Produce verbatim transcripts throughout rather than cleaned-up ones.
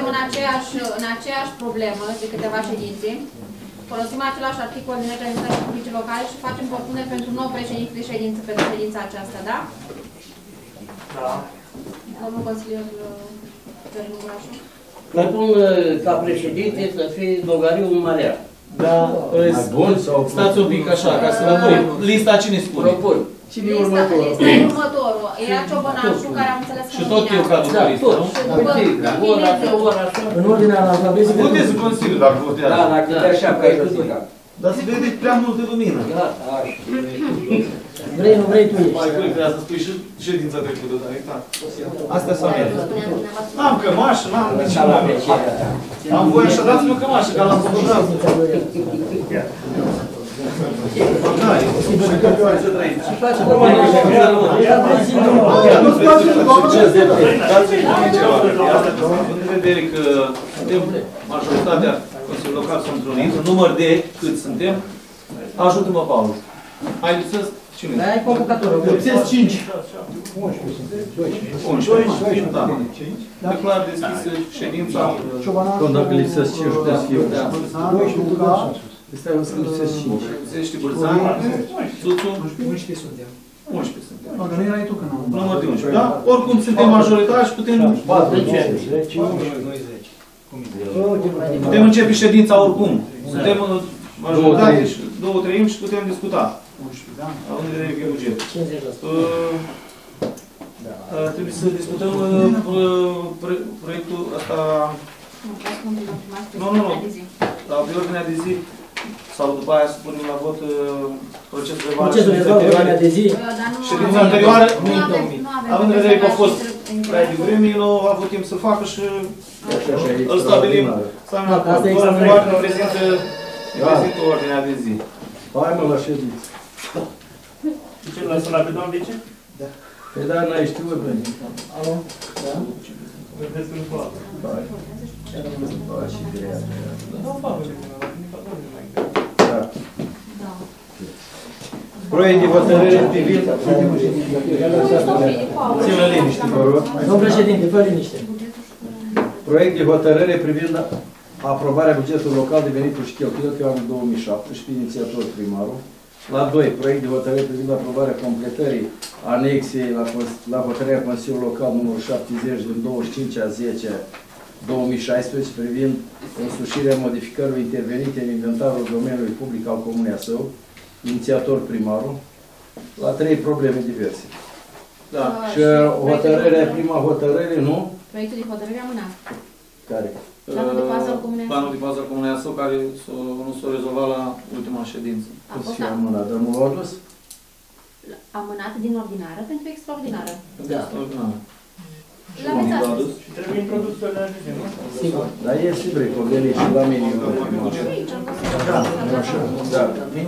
în aceeași, în aceeași problemă de câteva ședințe. Folosim același articol din legea administrației publice locale și facem propuneri pentru nou președinte de ședință pentru ședința aceasta, da? Da. Domnul consilier Călin Murașu. Propun ca președinte să fie Dogariu Marea. Da, stați un pic așa, ca să rămâi. Lista cine spune? Propun. Cine e următorul? Lista e următorul. Era Ciobănașu, care am înțeles că și tot eu ca după listă, nu? În ordinea alfabetică. Votez în Consiliu dacă votează. Da, dacă e așa, că ai explicat. Dar se vede prea multă lumină. Gata, așa. Vrei, nu vrei, tu ești. Mai curând trebuia să spui și ședința trecută, dar exact. Astea s-au mers. N-am cămașă, n-am nici nu. Am voie așa, dați-mi o cămașă, ca la fotograf. Da, e posibil că eu ai să trăiți. Și face de mai având în vedere că suntem majoritatea Consiliului Local sunt întrunit, în număr de cât suntem, ajută-mă, Paul. Haideți să... Cine? Da, ai convocatoră. Lipsesc cinci. unsprezece. Da. Declar deschisă ședința. Când dacă lipsesc cinci, trebuie să fiu. doisprezece Luca. Stai, o să lipsesc cinci. Lipsește Bârțani. Suțu. unsprezece suntem. unsprezece suntem. Nu, că nu erai tu când am... Număr de unsprezece, da? Oricum suntem majoritari și putem... Putem începe ședința oricum. Suntem majoritate și două treimi și putem discuta. Având în vedere că e buget. Trebuie să discutăm proiectul ăsta... Nu, nu, nu. La ordinea de zi. Sau după aia să punem la vot procesul de evaluare. Procesul de evaluare de zi. Ședința anterioară, având în vedere că a fost prea devreme, el a avut timp să facă și îl stabilim. Asta e examinat. Prezintă ordinea de zi. Hai mă la ședință. Ce l-a sunat pe domnul vice? Da. Păi da, n-ai știut, băi. Alo? Da? Vedeți că nu poate. Hai. Hai și grea. Nu fac ce până la timp, nu mai greu. Da. Proiect de hotărâre privind... Ține liniște, vă rog. Domnul președinte, fă liniște. Proiect de hotărâre privind aprobarea bugetului local de venituri și cheltuieli pe anul două mii șaptesprezece, inițiator primarul. La doi, proiect de hotărâre privind aprobarea completării anexei la, la hotărârea Consiliului Local numărul șaptezeci din douăzeci și cinci a zece două mii șaisprezece privind însușirea modificărilor intervenite în inventarul domeniului public al Comunei Asău, inițiator primarul. La trei, probleme diverse. Da. Și hotărârea, prima hotărâre, nu? Proiectul de hotărâre amânat. Care? Planul de pază al Comunei Asău. Planul de pază al Comunei Asău, care nu s-a rezolvat la ultima ședință. A fost amânat, dar nu l-au adus? Amânat din ordinară pentru extraordinară. Da. L-aveți astăzi. Și trebuie introdus pe la zi, nu? Sigur. Dar e sigur, că o venit și la mine. Da, așa. Da.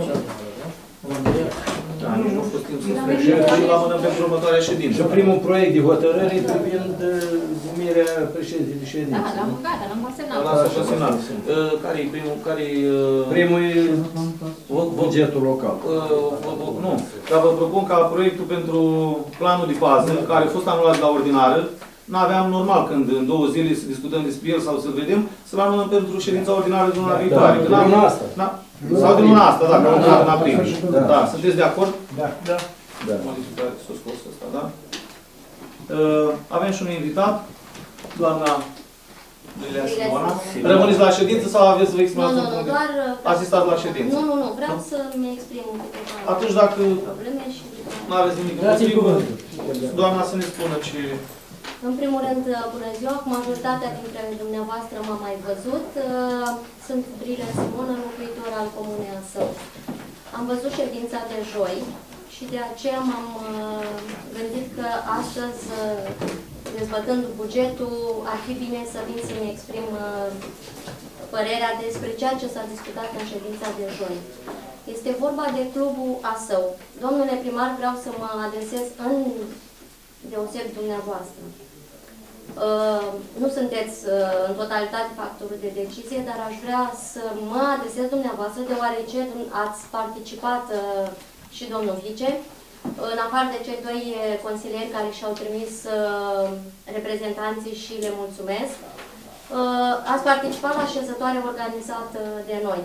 Da, nici nu a fost timp să spune. Și îl amânăm pentru următoarea ședință. Și primul proiect de hotărâre privind numirea președintelui de ședință. Da, l-am gata, l-am consemnat. L-am consemnat. Care-i primul? Care-i... Primul e bugetul local. Nu, dar vă propun ca proiectul pentru planul de fază, care a fost anulat la ordinară, n-aveam normal când în două zile să discutăm despre el sau să-l vedem, să-l anulăm pentru ședința ordinară de luna viitoare. De luna asta. Sau de luna asta, dacă am dat în aprilie. Da, sunteți de acord? Da. Da. Modificare s-a scos ăsta, da? Avem și un invitat, doamna Lilia Simona. Rămâneți la ședință sau aveți să vă exprimați un punct? Asistat la ședință. Nu, nu, nu, vreau să-mi exprim câteva Atunci dacă probleme și... nu aveți nimic împotrivă, doamna să ne spună ce... În primul rând, bună ziua, cu majoritatea dintre dumneavoastră m-am mai văzut. Sunt Lilia Simona, locuitor al Comunei Asău. Am văzut ședința de joi și de aceea m-am gândit că astăzi, dezbătând bugetul, ar fi bine să vin să-mi exprim părerea despre ceea ce s-a discutat în ședința de joi. Este vorba de Clubul Asău. Domnule primar, vreau să mă adresez în deoseb dumneavoastră. Uh, nu sunteți uh, în totalitate factorul de decizie, dar aș vrea să mă adresez dumneavoastră, deoarece ați participat uh, și domnul vice, în afară de cei doi consilieri care și-au trimis uh, reprezentanții și le mulțumesc. Uh, ați participat la șezătoare organizată de noi.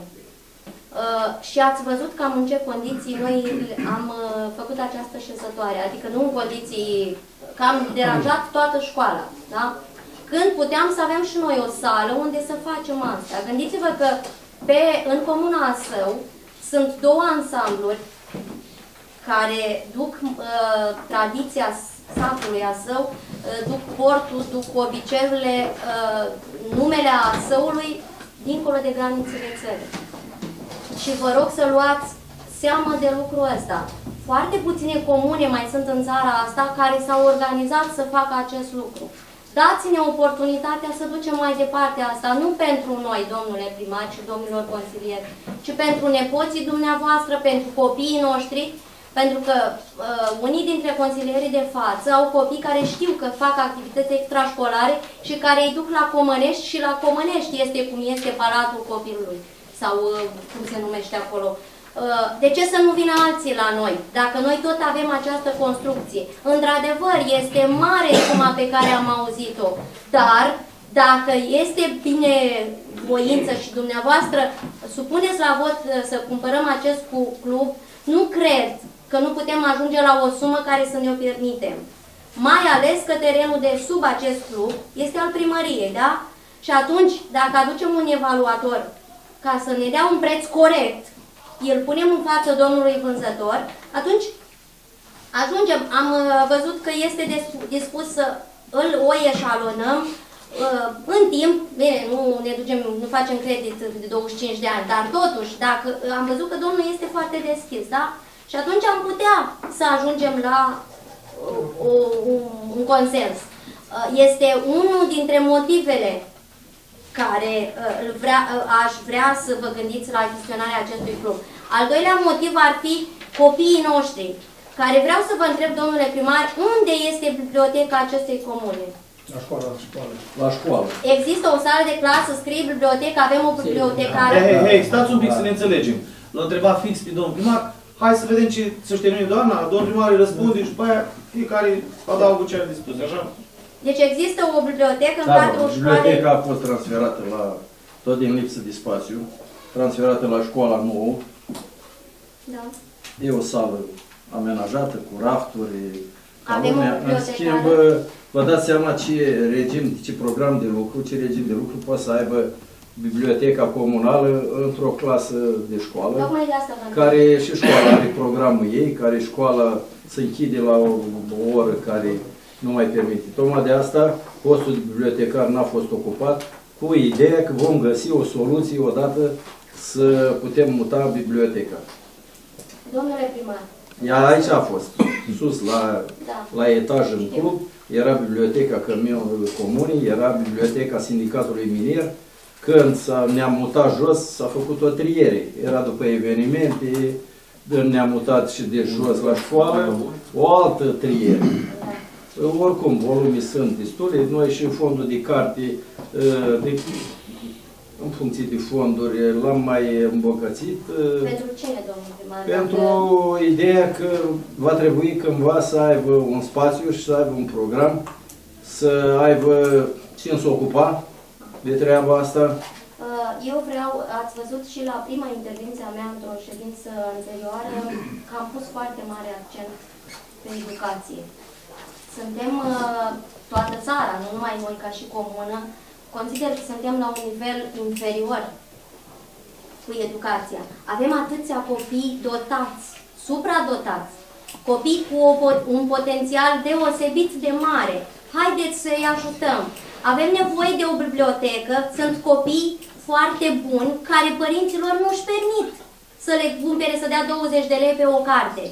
Uh, și ați văzut cam în ce condiții noi am uh, făcut această șezătoare, adică nu în condiții că am deranjat toată școala, da? Când puteam să avem și noi o sală unde să facem asta. Gândiți-vă că pe, în comuna Asău sunt două ansambluri care duc uh, tradiția satului Asău, uh, duc portul, duc obiceiurile, uh, numele Asăului dincolo de granițele țării. Și vă rog să luați seama de lucrul ăsta. Foarte puține comune mai sunt în țara asta care s-au organizat să facă acest lucru. Dați-ne oportunitatea să ducem mai departe asta, nu pentru noi, domnule primar și domnilor consilieri, ci pentru nepoții dumneavoastră, pentru copiii noștri, pentru că uh, unii dintre consilierii de față au copii care știu că fac activități extrașcolare și care îi duc la Comănești și la Comănești este cum este Palatul Copilului sau uh, cum se numește acolo. Uh, de ce să nu vină alții la noi, dacă noi tot avem această construcție? Într-adevăr, este mare suma pe care am auzit-o, dar dacă este bine voință și dumneavoastră supuneți la vot să cumpărăm acest club, nu cred că nu putem ajunge la o sumă care să ne-o permitem. Mai ales că terenul de sub acest club este al primăriei, da? Și atunci, dacă aducem un evaluator ca să ne dea un preț corect, îl punem în față domnului vânzător, atunci ajungem. Am văzut că este dispus să îl o eșalonăm în timp, bine, nu ne ducem, nu facem credit de douăzeci și cinci de ani, dar totuși, dacă am văzut că domnul este foarte deschis, da? Și atunci am putea să ajungem la o, un, un consens. Este unul dintre motivele care uh, vrea, uh, aș vrea să vă gândiți la gestionarea acestui club. Al doilea motiv ar fi copiii noștri, care vreau să vă întreb, domnule primar, unde este biblioteca acestei comune? La școală, la școală. La școală. Există o sală de clasă, scrie bibliotecă, avem o bibliotecară. Hei, hei, hei, stați un pic să ne înțelegem. L-a întrebat fix pe domnul primar, hai să vedem ce să-și termine doamna, domnul primar îi răspunde și după aia fiecare adaugă ce are de spus, așa? Deci există o bibliotecă în Da, cadrul școalei. biblioteca a fost transferată la, tot din lipsă de spațiu, transferată la școala nouă. Da. E o sală amenajată cu rafturi. Avem o În schimb, vă dați seama ce regim, ce program de lucru, ce regim de lucru poate să aibă biblioteca comunală într-o clasă de școală, Tocmai de asta vă care și școala are programul ei, care școala se închide la o, o oră care nu mai permite. Tocmai de asta, postul de bibliotecar n-a fost ocupat, cu ideea că vom găsi o soluție odată să putem muta biblioteca. Domnule primar. Ea aici a fost, sus, la, Da. la etaj în club, era biblioteca Căminului Comunii, era biblioteca Sindicatului Minier. Când ne-am mutat jos, s-a făcut o triere. Era după evenimente, ne-am mutat și de jos la școală, o altă triere. Oricum, volumii sunt destule, noi și fondul de carte, de, în funcție de fonduri, l-am mai îmbogățit. Pentru cine, domnul primar? Pentru ideea că va trebui cândva să aibă un spațiu și să aibă un program, să aibă cine să ocupa de treaba asta. Eu vreau, ați văzut și la prima intervenție a mea într-o ședință anterioară, că am pus foarte mare accent pe educație. Suntem toată țara, nu numai noi ca și comună, consider că suntem la un nivel inferior cu educația. Avem atâția copii dotați, supradotați, copii cu un potențial deosebit de mare. Haideți să-i ajutăm. Avem nevoie de o bibliotecă, sunt copii foarte buni care părinților nu își permit să le cumpere, să dea douăzeci de lei pe o carte.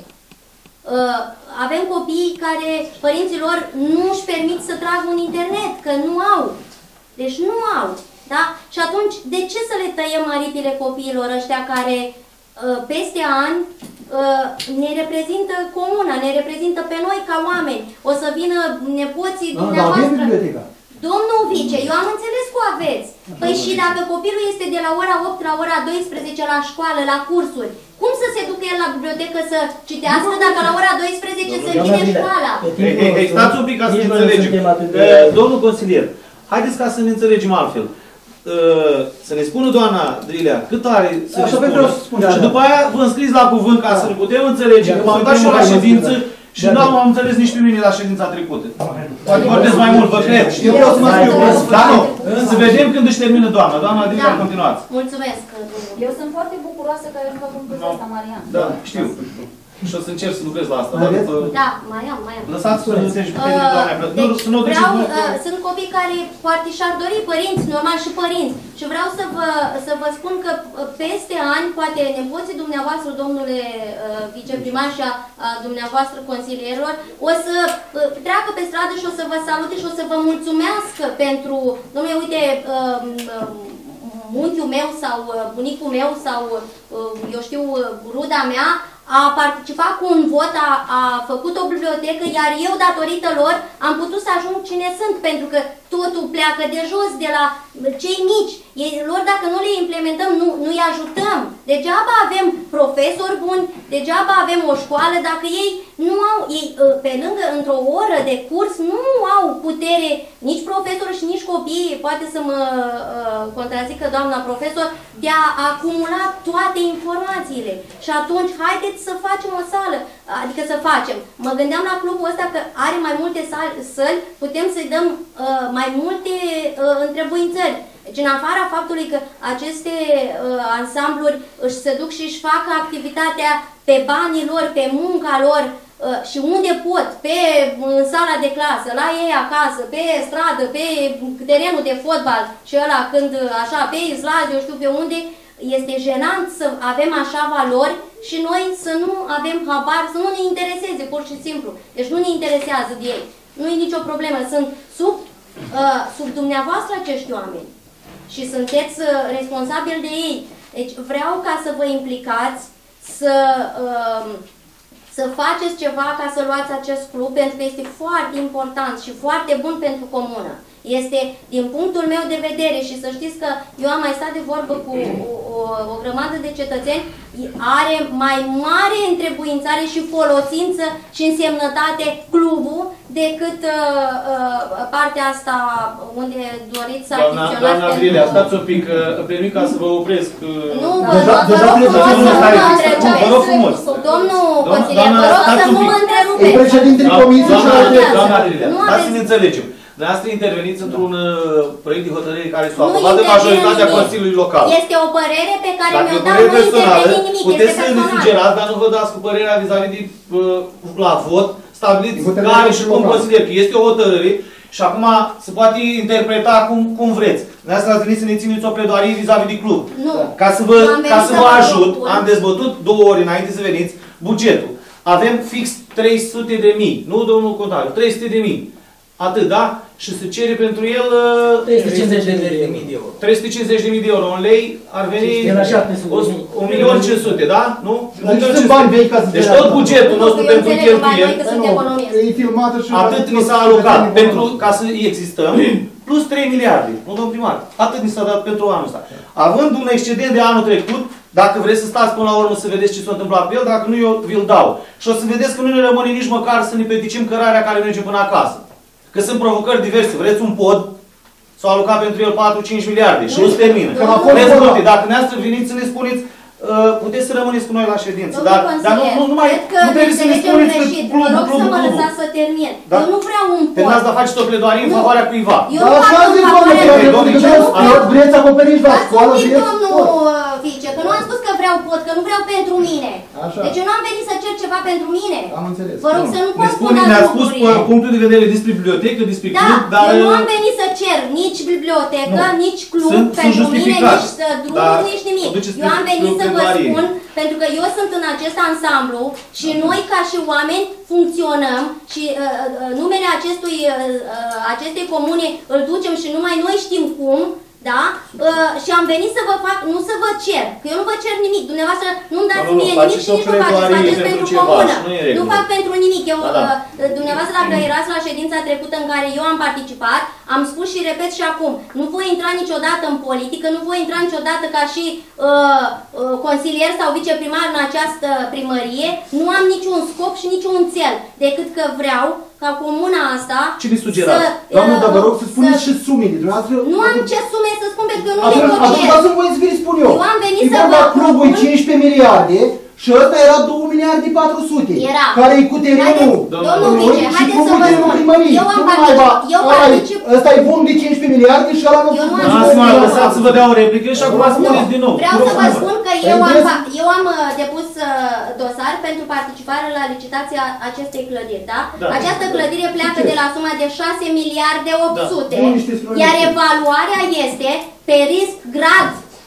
Avem copii care părinților nu își permit să tragă un internet, că nu au. Deci nu au. Da? Și atunci, de ce să le tăiem aripile copiilor ăștia care peste ani ne reprezintă comuna, ne reprezintă pe noi ca oameni? O să vină nepoții dumneavoastră. Domnul vice, eu am înțeles că o aveți. Păi și dacă copilul este de la ora opt la ora douăsprezece la școală, la cursuri, cum să se ducă el la bibliotecă să citească dacă la ora douăsprezece se închide școala? Hei, hei, hei, stați un pic ca să ne înțelegem. Domnul consilier, Haideți ca să ne înțelegem altfel. Uh, să ne spună doamna Drilea cât are să ne Așa spună. vreau să spun, Și da. după aia vă înscriți la cuvânt ca să ne putem înțelege. Că m-am uitat și eu la ședință și nu am înțeles nici pe mine la ședința trecută. Poate vorbesc mai mult, vă cred. Eu vreau să mă scriu. Da, nu. Să vedem când își termină doamna. Doamna Drilea, continuați. Mulțumesc. Eu sunt foarte bucuroasă că ai făcut punctul ăsta, Marian. Da, știu. Și o să încerc să lucrez la asta. Mai aveți? Da, mai am, mai am. Lăsați să înțelegi pe tine, doamna. Nu, Deci, să nu o duceți vreau, mult. uh, sunt copii care poate și-ar dori părinți, normal și părinți. Și vreau să vă, să vă spun că uh, peste ani, poate nepoții dumneavoastră, domnule uh, viceprimar și a, a dumneavoastră consilierilor, o să uh, treacă pe stradă și o să vă salute și o să vă mulțumească pentru, domnule, uite, uh, uh, unchiul meu sau uh, bunicul meu sau, uh, eu știu, uh, ruda mea, a participat cu un vot, a, a făcut o bibliotecă, iar eu, datorită lor, am putut să ajung cine sunt, pentru că totul pleacă de jos, de la cei mici. Ei, lor, dacă nu le implementăm, nu, nu-i ajutăm. Degeaba avem profesori buni, degeaba avem o școală, dacă ei nu au, ei, pe lângă, într-o oră de curs, nu au putere, nici profesori și nici copii, poate să mă uh, contrazică doamna profesor, de a acumula toate informațiile. Și atunci, haideți să facem o sală, adică să facem. Mă gândeam la clubul ăsta că are mai multe săli, putem să-i dăm uh, mai multe uh, întrebuințări. Deci, în afara faptului că aceste uh, ansambluri își se duc și își fac activitatea pe banii lor, pe munca lor uh, și unde pot, pe în sala de clasă, la ei acasă, pe stradă, pe terenul de fotbal și ăla când, așa, pe Island, eu știu pe unde, este jenant să avem așa valori și noi să nu avem habar, să nu ne intereseze, pur și simplu. Deci nu ne interesează de ei. Nu e nicio problemă. Sunt sub, uh, sub dumneavoastră acești oameni. Și sunteți uh, responsabili de ei. Deci vreau ca să vă implicați, să, uh, să faceți ceva ca să luați acest club, pentru că este foarte important și foarte bun pentru comună. Este, din punctul meu de vedere, și să știți că eu am mai stat de vorbă cu o, o, o grămadă de cetățeni, are mai mare întrebuințare și folosință și însemnătate clubul decât uh, uh, partea asta unde doriți să Doamna, doamna Drilea, stați un pic, îmi permit ca să vă opresc. Nu, vă rog frumos să nu mă întrerupeți. Vă rog frumos. Domnul consilier, vă rog să nu mă întrerupeți. E președintele comisiei și la doamna Drilea, dați să ne înțelegem. Dumneavoastră interveniți într-un uh, proiect de hotărâre care s-a Nu aprobat de majoritatea intervin Consiliului Local. Este o părere pe care Dacă mi-o e dau, părere nu personală, interveni nimic, puteți este să ne personal. sugerați, dar nu vă dați cu părerea vis-a-vis de uh, la vot, stabiliți Hotărârea care și cum local. consider că este o hotărâre și acum se poate interpreta cum, cum vreți. Dumneavoastră ați venit să ne țineți o pledoarie vis-a-vis de club. Nu. Ca să vă, Am ca venit să să vă vă ajut, propun. am dezbătut două ori înainte să veniți bugetul. Avem fix trei sute de mii, nu domnul contabil, trei sute de mii. Atât, da? Și se cere pentru el uh, trei sute cincizeci de mii de euro. trei sute cincizeci de mii de euro. În lei ar veni un milion cinci sute, da? Nu? Dar nici sunt bani vei ca să Deci te tot ia. bugetul Nu, nostru eu pentru înțeleg banii cheltuieli, că sunt economist. E filmată și... atât ni s-a alocat pentru ca să existăm, plus trei miliarde. Nu, domn primar. Atât ni s-a dat pentru anul ăsta. Având un excedent de anul trecut, dacă vreți să stați până la urmă să vedeți ce s-a întâmplat cu el, dacă nu, eu vi-l dau. Și o să vedeți că nu ne rămâne nici măcar să ne peticim cărarea care merge până acasă. Că sunt provocări diverse. Vreți un pod? S-au alocat pentru el patru cinci miliarde și nu se termină. Vreți multe. Dacă dumneavoastră veniți să ne spuneți, uh, puteți să rămâneți cu noi la ședință. Dar, dar nu, nu, nu mai cred că nu trebuie să ne spuneți că greșit. Vă clubul, rog să clubul, mă clubul. lăsați să termin. Da. Eu nu vreau un pod. Terminați, dar faceți o pledoarie în Nu. favoarea cuiva. Eu Dar nu așa fac zic, în doamne, favoarea că domnule, vreți- vreți acoperiți la școală, Ați vreți... domnul uh, vice, că nu am spus că vreau pod, că nu vreau pentru mine. Așa. Deci eu nu am venit să cer ceva pentru mine. Am înțeles. Vă rog să nu Ne pot spune, spune ne-a spus lucrurile. uh, punctul de vedere despre bibliotecă, despre Da, club, dar... eu nu uh, am venit să cer nici bibliotecă, Nu. nici club Sunt- sunt pentru mine, justificat. nici să drum, Dar nici nimic. o duceți Eu am pe- venit pe să vă pledoarie. spun, pentru că eu sunt în acest ansamblu și noi ca și oameni funcționăm și uh, uh, numele acestui, uh, uh, acestei comune îl ducem și numai noi știm cum, da? uh, și am venit să vă fac, nu să vă cer, că eu nu vă cer nimic, dumneavoastră nu-mi dați Nu, nu, mie faceți nimic și o nici nu faceți, pledoarie faceți pentru pentru ceva comună. și nu e Nu regulă. fac pentru nimic. Eu, Da, da. uh, dumneavoastră, dacă erați la ședința trecută în care eu am participat, am spus și repet și acum, nu voi intra niciodată în politică, nu voi intra niciodată ca și uh, uh, consilier sau viceprimar în această primărie, nu am niciun scop și niciun țel, decât că vreau ca comuna asta Ce vi sugerați? să, Doamnă, dar vă rog să să- spuneți și sumele. Dumneavoastră, Nu am ce sume să spun, pentru că eu nu Atunci, atunci negociez. dați-mi voie să vi le spun eu. Eu am venit E să vorba vă clubul propun- cincisprezece miliarde și ăsta era două miliarde patru sute. Era. Care e cu terenul. Haideți, domnul Noi Vice, și haideți cu să vă terenul spun. primăriei. Eu am Nu mai participat, va- eu ăla e- particip. Ăsta e bun de cincisprezece miliarde și ăla nu Eu nu nu- am nu- spus. Lasă-mă, lăsați să vă dea o replică și acum spuneți din nou. Vreau să vă spun că eu am, Vedeți? fa- eu am uh, depus uh, dosar pentru participare la licitația acestei clădiri, da? Da. Această clădire pleacă de la suma de șase miliarde opt sute, Bun, niște flori. iar evaluarea este pe risc grad,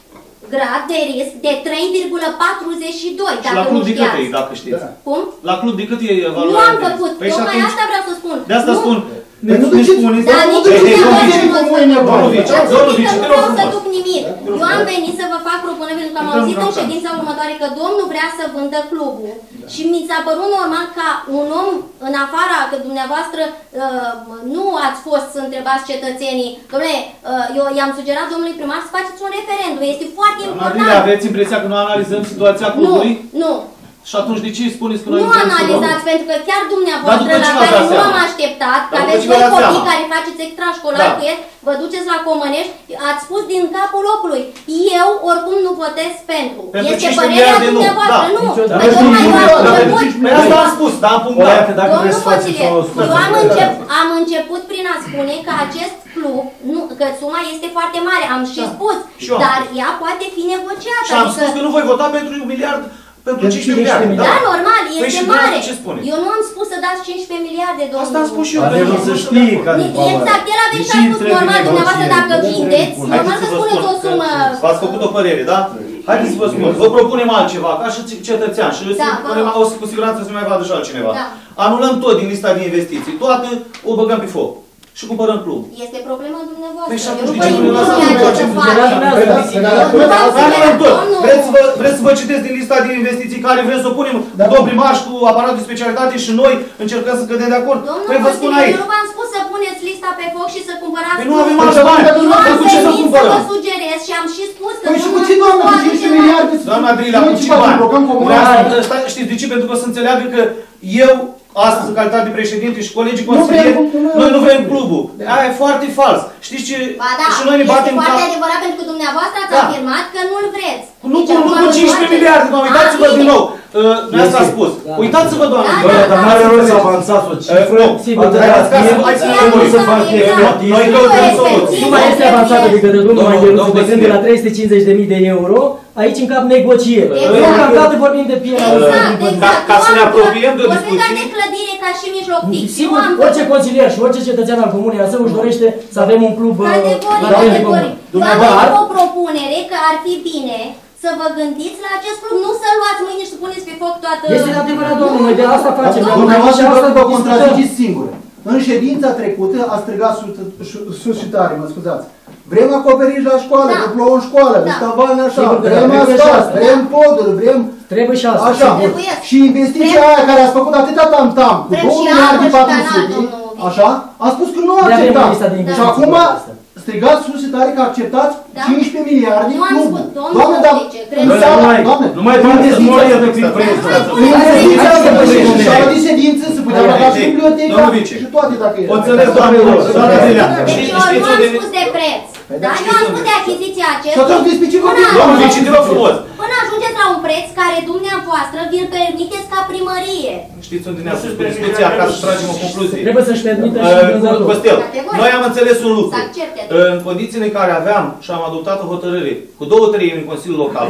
grad de risc de trei virgulă patruzeci și doi, Și dacă la nu club de cât e, știați. dacă știți? Cum? La club de cât e Nu evaluarea? am de- făcut, Păi și tocmai atunci, asta vreau să spun. de asta Nu- spun. Ne, Păi nu ne duceți- spuneți, Dar nici Ei, ei, dumneavoastră domnul nu Vice, vă domnul spun. Vice, Dați domnul un pic, Vice, că te nu rog vreau să frumos. duc nimic. Eu am venit să vă fac propuneri pentru că am Intrăm auzit în în campanie. ședința următoare că domnul vrea să vândă clubul și mi s-a părut normal ca un om în afara, că dumneavoastră uh, nu ați fost să întrebați cetățenii, domnule, uh, eu i-am sugerat domnului primar să faceți un referendum, este foarte Doamna important. Adile, aveți impresia că noi analizăm situația Nu, clubului? nu. Și atunci de ce spuneți că noi Nu vrem să analizați, pentru că chiar Dar dumneavoastră, după ce la v-ați care dat nu seama? am așteptat, că Dar după aveți ce v-ați voi dat copii seama? care faceți extrașcolar Da. cu el, vă duceți la Comănești, ați spus din capul locului. Eu oricum nu votez pentru. Pentru Este cincisprezece părerea miliarde nu. dumneavoastră, Da. nu. Niciodată. Păi tocmai eu am Dar început, Păi asta am spus, dar am Oia punctat. că dacă domnul vreți să faceți consilier, o eu am, încep, am început prin a spune că acest club, nu, că suma este foarte mare, am și spus, Și eu am dar ea poate fi negociată. Și am adică- spus că nu voi vota pentru un miliard, pentru Pentru cincisprezece miliarde. cincisprezece Da, normal, Păi este și mare. dumneavoastră ce spuneți? Eu nu am spus să dați cincisprezece miliarde, domnul. Asta am spus și eu. Dar pentru el că să nu știe sunt de care acord. e Exact, el a venit și a Deși spus trebuie normal, dumneavoastră, negocieri. dacă vindeți, normal Haideți să să vă spuneți spun o sumă. că v-ați făcut o părere, da? Haideți să vă spun, vă propunem altceva, ca și cetățean și Da, vă rog. o să cu siguranță să mai vadă și altcineva. Da. Anulăm tot din lista de investiții, toată o băgăm pe foc și cumpărăm club. Este problema dumneavoastră. Păi și Eu atunci nu de vă ce nu ne impun lăsați ceea să ce facem să faceți. Păi da, Păi da, Nu v-am Anulăm spus, tot. domnul. Vreți să, vă, vreți să vă citesc din lista de investiții care vrem să o punem cu domn primar și cu aparatul de specialitate și noi încercăm să cădem de acord? Domnul Păi vă spun consilier, aici. eu nu v-am spus să puneți lista pe foc și să cumpărați. Păi nu avem clubul. alți bani. Eu am Păi cu ce să venit să cumpărăm? vă sugerez și am și spus că Păi și cu nu ce, mă doamnă, cu poate cincisprezece ceva. miliarde? Doamna Adrilea, cu ce bani? Vrea să- Știți de ce? Pentru că o să înțeleagă că eu, astăzi, în calitate de președinte și colegii consilieri, vrem, nu, nu, noi nu nu. vrem clubul. Aia e foarte fals. Știți ce? Ba da, Și noi ne este batem foarte cap. adevărat pentru că dumneavoastră ați Da. afirmat că nu-l vreți. Nu Deci cu, nu acum cu nu cincisprezece faceți. miliarde, doamne, uitați-vă Ah, din bine. nou. Uh, Dumneavoastră a spus. Da. Uitați-vă, doamne. Da, Doamne, dar n-are rost să da. avansați o Uh, cifră. nu. Sigur, de Hai la să- hai să- fie, hai să- nu să fac exact. expertise. Noi căutăm soluții. Suma este avansată de către domnul Domnul- Magheru, domnul plecând de la Vasile. trei sute cincizeci de mii de euro, aici în cap negocieri. Exact. Deocamdată vorbim de pielea Exact, Ca- exact. ca să Eu ne am- apropiem de o vorbim doar discuție. de clădire ca și mijloc fix. Eu Sigur, am orice consilier și orice cetățean al comunei Asău își dorește să avem un club uh, Categoric, la nivel de comun. categoric. Eu am Dar, avut o propunere că ar fi bine să vă gândiți la acest club, nu să luați mâine și să puneți pe foc toată... este adevărat, domnul, noi de asta facem. Domnul, Și Dumneavoastră asta vă discutăm. contraziceți singură. În ședința trecută a strigat sus, sus și tare, mă scuzați. Vrem acoperiș la școală, Da. că plouă în școală, Da. da. Stavalne așa, Sigur că da, vrem trebuie și asfalt, asta. vrem poduri, vrem Trebuie și asta. așa. sigur. Trebuie. Și investiția Vrem- aia care ați făcut atâta tam-tam, cu Vrem două și miliarde apă și patru canal, sute, domnul Vice. așa, a spus că nu Ne avem acceptați. lista de Și investiții acum pentru asta. strigați sus și tare că acceptați Da. cincisprezece miliarde Nu am clubul. spus, domnul Doamne, dar Vice, cred în că- seara, Nu mai, doamne, nu mai prindeți morie de prin Dar presă. nu mai în puneți investiția să- asta, Hai să și vedem. sala de ședință se putea Doamne, băga și deci, biblioteca domnul Vice, și toate dacă e. O înțeles, doamnelor, doamna Adrilea. Deci Știți eu nu știți am unde... spus de preț. Păi Da, da, eu am spus de achiziția Și acestui. atunci despre ce Până vorbim? Domnul ajungeți- Vice, te rog frumos. Până ajungeți la un preț care dumneavoastră vi-l permiteți ca primărie. Știți unde ne-a spus pe discuția ca să tragem o concluzie? Trebuie să-și permită și Uh, vânzătorul. Costel, Categoric. noi am înțeles un lucru. Să accepte. Uh, În condițiile în care aveam și am adoptat o hotărâre cu două treimi în Consiliul Local,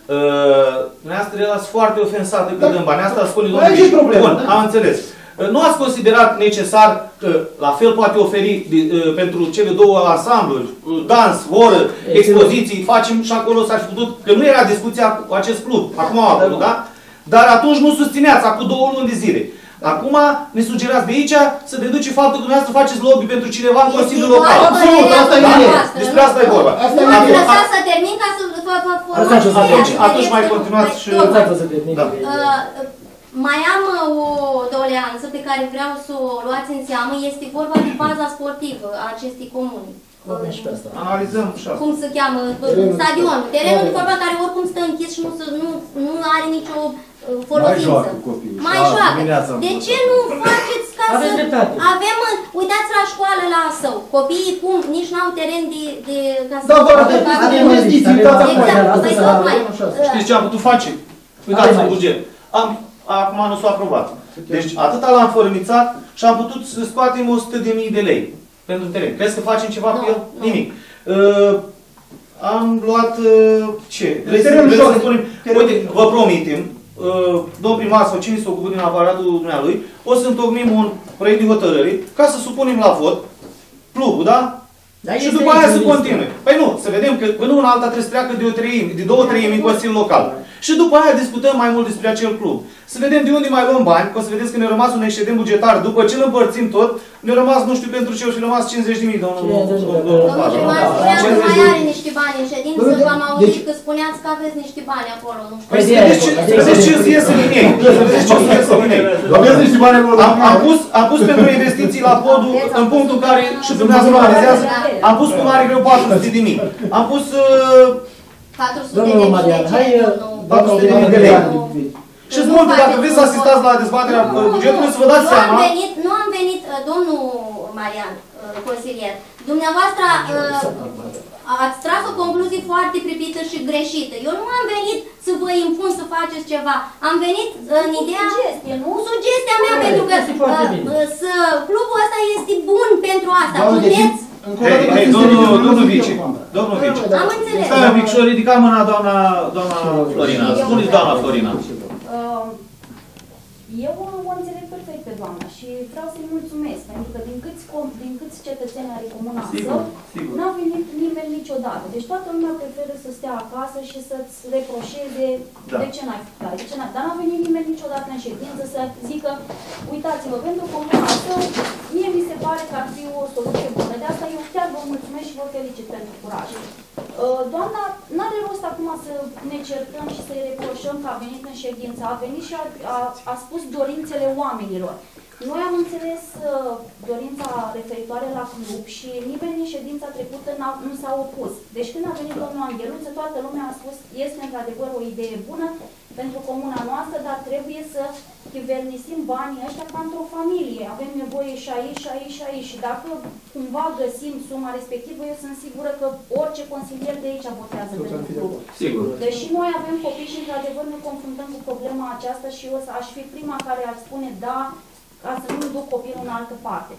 uh, dumneavoastră erați foarte ofensată că Da. dăm bani. Asta spune Păi domnul aici e Vice. problema, Bun, da. am înțeles. Uh, Nu ați considerat necesar că la fel poate oferi de, uh, pentru cele două ansambluri, uh, dans, oră, expoziții, facem și acolo s-ar fi putut, că nu era discuția cu acest club, acum au apărut, da? Dar atunci nu susțineați, acum două luni de zile. Acum ne sugerați de aici să deduce faptul că dumneavoastră faceți lobby pentru cineva în Consiliul Local. Absolut, asta e Da? ideea. Despre asta e vorba. Asta e Nu ați ideea. vă Lăsați-o să formez. plece. Atunci mai continuați și... Lăsați-o să termine. Da. Uh, mai am uh, o doleanță pe care vreau să o luați în seamă, este vorba de baza sportivă a acestei comuni. Vorbim și pe asta. Analizăm și asta. Cum se cheamă? Stadionul. Terenul de vorba care oricum stă închis și nu, se- nu, nu are nicio uh, folosință. Mai joacă copiii. Mai Da, joacă. dimineața De am ce nu faceți ca Aveți să... dreptate. Avem, uh, uitați la școală la Său. Copiii cum nici n-au teren de... de ca să... Da, vă arăt de- de avem investiții, avem- uitați avem- acolo. Exact, asta păi să- tocmai. Știți ce am putut face? Uitați în buget. Am, acum nu s-a aprobat. Deci atâta l-am fărâmițat și am putut să scoatem o sută de mii de lei pentru teren. Crezi că facem ceva cu Nu, el? nu. Nimic. Uh, am luat uh, ce? Vrei să, Terenul vrei să jos. spunem? Terenul Uite, vă promitem, uh, domn primar sau cine s-a ocupat din aparatul dumnealui, o să întocmim un proiect de hotărâre ca să supunem la vot clubul, da? Dar Și este după aici aia în să listă. continue. Păi nu, să vedem că până una alta trebuie să treacă de, o treime, de două treimi în Consiliul Local. Și după aia discutăm mai mult despre acel club. Să vedem de unde mai luăm bani, că o să vedeți că ne-a rămas un excedent bugetar. După ce îl împărțim tot, ne-a rămas, nu știu pentru ce, o fi rămas cincizeci de mii, domnul cincizeci de mii. Domnul primar spunea că cincizeci mai de are mii. niște bani în ședință, Domnule, v-am auzit deci- că spuneați că aveți niște bani acolo, nu știu. Păi să Ideea vedeți ce, e, să vedeți ce îți iese din ei. Să vedeți ce îți iese din ei. Aveți niște bani acolo. Am, am, pus, am pus pentru investiții la podul în punctul în care și dumneavoastră mă analizează. Am pus cu mare greu patru sute de mii. Am pus uh, patru sute Domnul de mii Marian, de hai, ce, uh, domnul? patru sute de mii de lei. Și spun că dacă vreți să asistați la dezbaterea bugetului, să vă dați Nu am seama. venit, nu am venit, uh, domnul Marian, uh, consilier, dumneavoastră uh, ați tras o concluzie foarte pripită și greșită. Eu nu am venit să vă impun să faceți ceva. Am venit uh, în ideea... Sugestie, nu? Sugestia mea, Corect, pentru că este foarte uh, bine. uh, să, clubul ăsta este bun pentru asta. Doamne, deci, Puteți... încă o dată Hei, hei, să domnul, înțelegem, domnul nu vice, suntem contra. domnul vice. Am înțeles. Stai un pic și-o ridica mâna doamna, doamna Florina. Spuneți doamna Florina. Uh, Eu o înțeleg perfect pe doamna și vreau să-i mulțumesc, pentru că din câți, com- din câți cetățeni are comuna Sigur, Său, sigur. n-a venit nimeni niciodată. Deci toată lumea preferă să stea acasă și să-ți reproșeze Da. de ce n-ai făcut, de ce n-ai. Dar n-a venit nimeni niciodată în ședință să zică, uitați-vă, pentru comuna Său, mie mi se pare că ar fi o soluție bună. De asta eu chiar vă mulțumesc și vă felicit pentru curaj. Uh, Doamna, n-are rost acum să ne certăm și să-i reproșăm că a venit în ședință. A venit și a, a, a spus dorințele oamenilor. Noi am înțeles uh, dorința referitoare la club și nimeni în ședința trecută nu s-a opus. Deci când a venit domnul Angheluță, toată lumea a spus este într-adevăr o idee bună pentru comuna noastră, dar trebuie să chivernisim banii ăștia ca într-o familie. Avem nevoie și aici, și aici, și aici. Și dacă cumva găsim suma respectivă, eu sunt sigură că orice consilier de aici votează pentru club. Sigur. Deși noi avem copii și într-adevăr ne confruntăm cu problema aceasta și eu aș fi prima care ar spune da, ca să nu duc copilul în altă parte.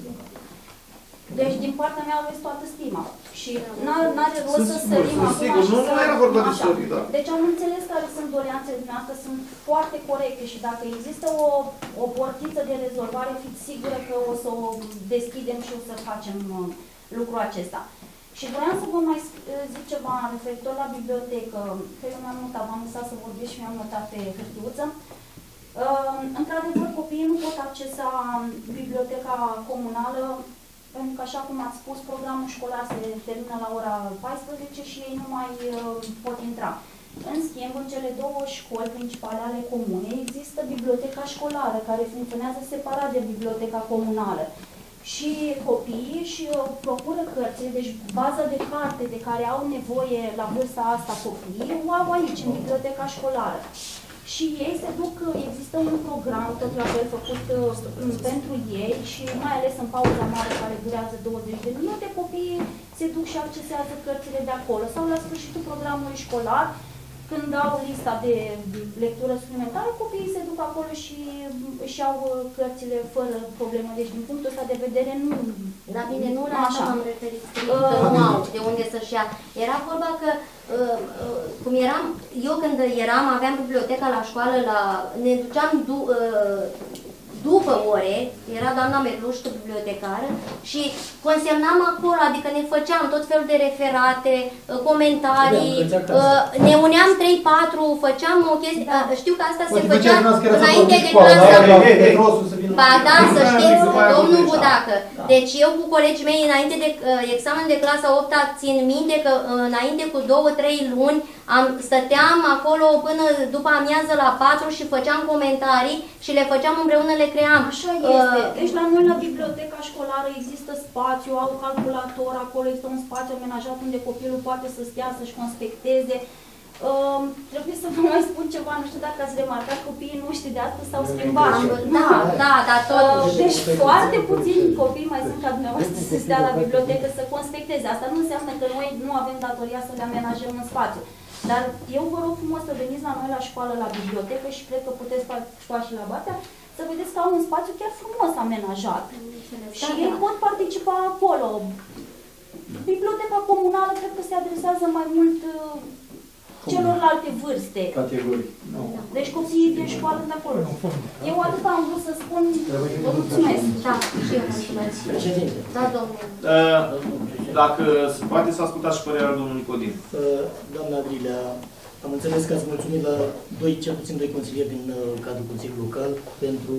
Deci, din partea mea, aveți toată stima. Și n-are rost să Sunt sărim sigur, acum sigur. și Nu, să... nu era vorba de așa. sări, da. Deci am înțeles care sunt doleanțele dumneavoastră, sunt foarte corecte și dacă există o, o portiță de rezolvare, fiți sigură că o să o deschidem și o să facem uh, lucrul acesta. Și vreau să vă mai zic ceva referitor la bibliotecă, că eu mi-am notat, m-am lăsat să vorbesc și mi-am notat pe hârtiuță. Uh, Într-adevăr, copiii nu pot accesa biblioteca comunală, pentru că, așa cum ați spus, programul școlar se termină la ora paisprezece și ei nu mai uh, pot intra. În schimb, în cele două școli principale ale comunei există biblioteca școlară, care funcționează separat de biblioteca comunală. Și copiii și uh, procură cărțile, deci baza de carte de care au nevoie la vârsta asta copiii, o au aici, în biblioteca școlară. Și ei se duc, există un program tot la fel făcut uh, pentru ei și mai ales în pauza mare care durează douăzeci de minute, copiii se duc și accesează cărțile de acolo. Sau la sfârșitul programului școlar, când au lista de lectură suplimentară, copiii se duc acolo și își iau cărțile fără problemă. Deci, din punctul ăsta de vedere, nu... La mine nu la așa m-am referit, strict, Uh, că nu au de unde să-și ia. Era vorba că, uh, uh, cum eram, eu când eram, aveam biblioteca la școală, la, ne duceam du, uh, după ore, era doamna Merlușcă bibliotecară și consemnam acolo, adică ne făceam tot felul de referate, uh, comentarii, uh, ne uneam trei patru, făceam o chestie, uh, știu că asta se făcea înainte de clasa. Ba da, să știți, domnul Budacă, Deci eu cu colegii mei, înainte de uh, examen de clasa a opta, țin minte că uh, înainte cu două, trei luni, am, stăteam acolo până după amiază la patru și făceam comentarii și le făceam împreună, le cream. Așa este. Deci la noi, la biblioteca școlară, există spațiu, au calculator, acolo este un spațiu amenajat unde copilul poate să stea, să-și conspecteze. Uh, trebuie să vă mai spun ceva, nu știu dacă ați remarcat, copiii noștri de astăzi s-au schimbat. Da, da, da, tot. Uh, deci foarte puțini copii mai sunt ca dumneavoastră să stea la bibliotecă să conspecteze. Asta nu înseamnă că noi nu avem datoria să le amenajăm în spațiu. Dar eu vă rog frumos să veniți la noi la școală, la bibliotecă și cred că puteți face și la Batea, să vedeți că au un spațiu chiar frumos amenajat. Și ei pot participa acolo. Biblioteca comunală cred că se adresează mai mult celorlalte vârste. Categorii. No. Deci copiii din școală de acolo. Eu atât am vrut să spun, vă mulțumesc. Da, și eu mulțumesc. Președinte. Da, domnule. Uh, dacă se poate să ascultați și părerea domnului Codin. Uh, Doamna Drilea, am înțeles că ați mulțumit la doi, cel puțin doi consilieri din uh, cadrul Consiliului Local pentru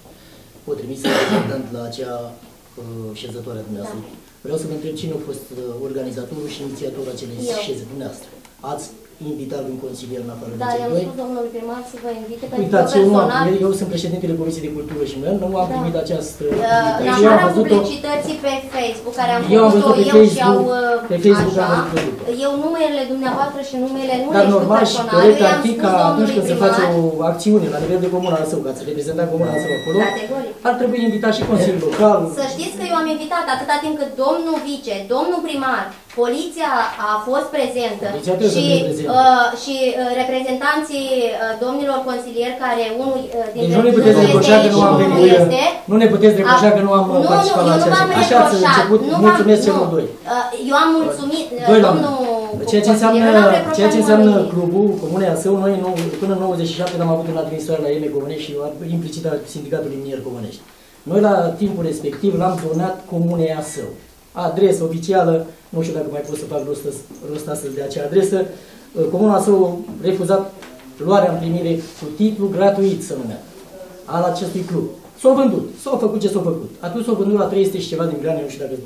o trimisă reprezentant la acea uh, șezătoare a dumneavoastră. Da. Vreau să vă întreb cine a fost uh, organizatorul și inițiatorul acelei șeze dumneavoastră. Ați invitat un consilier în afară de Da, cei eu am doi? spus domnului primar să vă invite, pentru că Uitați, eu, nu am personal... primit, eu sunt președintele Comisiei de Cultură și Mediu, nu am Da. primit această... În eu am afara văzut-o, publicității pe Facebook, care am Eu am făcut-o văzut pe eu și au Facebook, pe Facebook așa, am văzut-o. eu numerele dumneavoastră și numele nu Dar le știu normal și personal, corect eu ar i-am fi spus ca atunci domnului când se primar, face o acțiune la nivel de comunal său, ca să reprezenta comunal său acolo, categoric. ar trebui invitat și Consiliul Local. Să știți că eu am invitat atâta timp cât domnul vice, domnul primar, poliția a fost prezentă Poliția trebuie să și, fie prezentă. uh, și uh, reprezentanții uh, domnilor consilieri, care unul uh, Deci dintre nu ne puteți nu este reproșa că aici nu am și venit. unul este, Nu ne puteți reproșa că nu am nu, participat nu, la eu nu v-am aceea. Așa ați reproșat, început, nu v-am- mulțumesc nu. celor doi. Uh, Eu am mulțumit, uh, Doi la domnul Ceea ce înseamnă, consilier, n-am reproșat ceea ce înseamnă nimănui. clubul Comunei Său, noi nu, până în nouăzeci și șapte am avut în administrare la E M E Comunești și implicit la Sindicatul Linier Comunești. Noi la timpul respectiv l-am donat Comunei Său. Adresă oficială, nu știu dacă mai pot să fac rost, rost astăzi de acea adresă, Comuna Său a refuzat luarea în primire cu titlu gratuit, să numea, al acestui club. S-au vândut, s-au făcut ce s-au făcut. Atunci s-au vândut la trei sute și ceva de milioane, nu știu dacă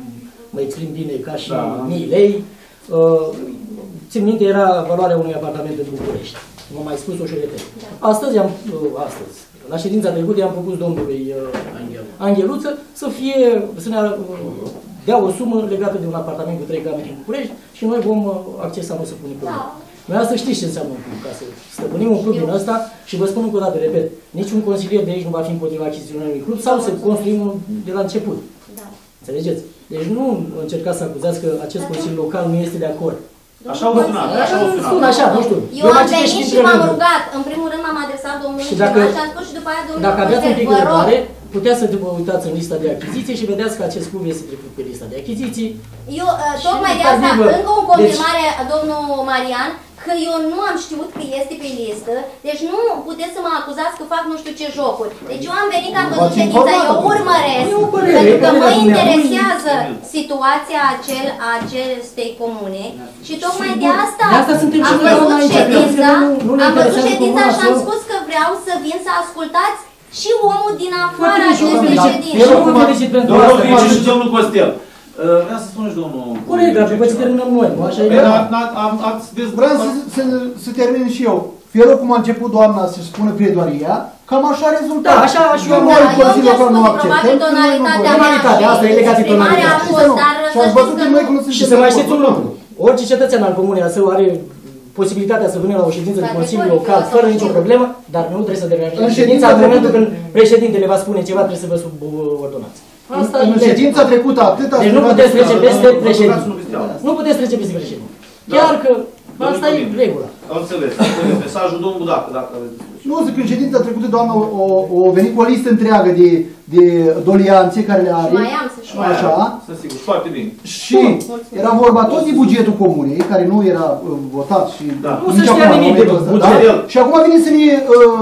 mă exprim bine, ca și Da. mii lei. Uh, țin minte, era valoarea unui apartament în București. M-am mai spus-o și o repet. Astăzi, am, uh, astăzi, la ședința trecută, i-am propus domnului uh, Angheluță să fie, să ne uh, dea o sumă legată de un apartament cu trei camere în București și noi vom uh, accesa, nu să punem probleme. Da. Noi asta știți ce înseamnă un club, ca să stăpânim un club din ăsta și vă spun încă o dată, repet, niciun consilier de aici nu va fi împotriva achiziționării unui club sau să construim unul de la început. Da. Înțelegeți? Deci nu încercați să acuzați că acest consiliu local nu este de acord. Așa au sunat, așa au sunat. Spun așa, nu știu. Eu am mai citesc venit și dintre m-am rânduri. rugat. În primul rând m-am adresat domnului Și dacă- primar și am spus și după aia domnului Dacă aveați un pic de consilier, vă rog. răbdare, puteți să vă uitați în lista de achiziții și vedeți că acest club este trecut pe lista de achiziții. Eu, uh, tocmai de Și, asta, într-adevăr, încă o confirmare, domnul Marian, că eu nu am știut că este pe listă, deci nu puteți să mă acuzați că fac nu știu ce jocuri. Deci eu am venit, am văzut V-ați ședința, informat, eu urmăresc, E o părere, pentru e că mă părerea interesează situația acel, acestei comune și tocmai de asta De asta suntem și am noi, văzut doamna, aici, ședința, că nu- nu ne am văzut interesează ședința comuna și am sau- spus că vreau să vin să ascultați și omul din afara Foarte bine, și eu vă acestei felicit. ședințe. Eu vă felicit pentru Domnul asta. Vice și domnul Costel. Uh, Vreau să spuneți, domnul... Corect, dar după ce terminăm noi, nu așa e? Păi, a- a- am- ați dez- Vreau să, să, să termin și eu. Felul cum a început doamna să-și spună pledoaria, cam așa rezultat. Da, așa și eu Că am- noi, Da, eu Consiliul mi-am Local, nu spus acceptăm. probabil că noi nu tonalitatea vrem. mea Tonalitatea, asta e legat de exprimarea a tonalitate. fost, dar Și să ați știți văzut că că noi cum suntem Și să mai de știți un acord. lucru. Orice cetățean al comunei a său are posibilitatea să vină la o ședință de Categoric, Consiliu eu Local asta fără știu. nicio problemă, dar nu trebuie să În deranjeze ședința ședința în momentul când trecută- președintele va spune ceva, trebuie să vă subordonați. Asta În e legea. ședința trecută atât a Deci nu strigat puteți de- trece peste Vă președinte. rugați, nu vi steaua. Nu puteți trece peste președinte. Da. Chiar că Domnul asta e Codin. regula. Am înțeles, am înțeles. Mesajul domnul Budacă, dacă aveți discuții. Nu, zic că în ședința trecută doamna o, o, o venit cu o listă întreagă de, de dolianțe care le are. mai am să știu. Mai Așa. are, Sunt sigur, foarte bine. Și era vorba tot de bugetul comunei, care nu era uh, votat și Da. Nu se nici știa acum, în nimic de momentul ăsta, buget. da? Și acum vine să ne uh,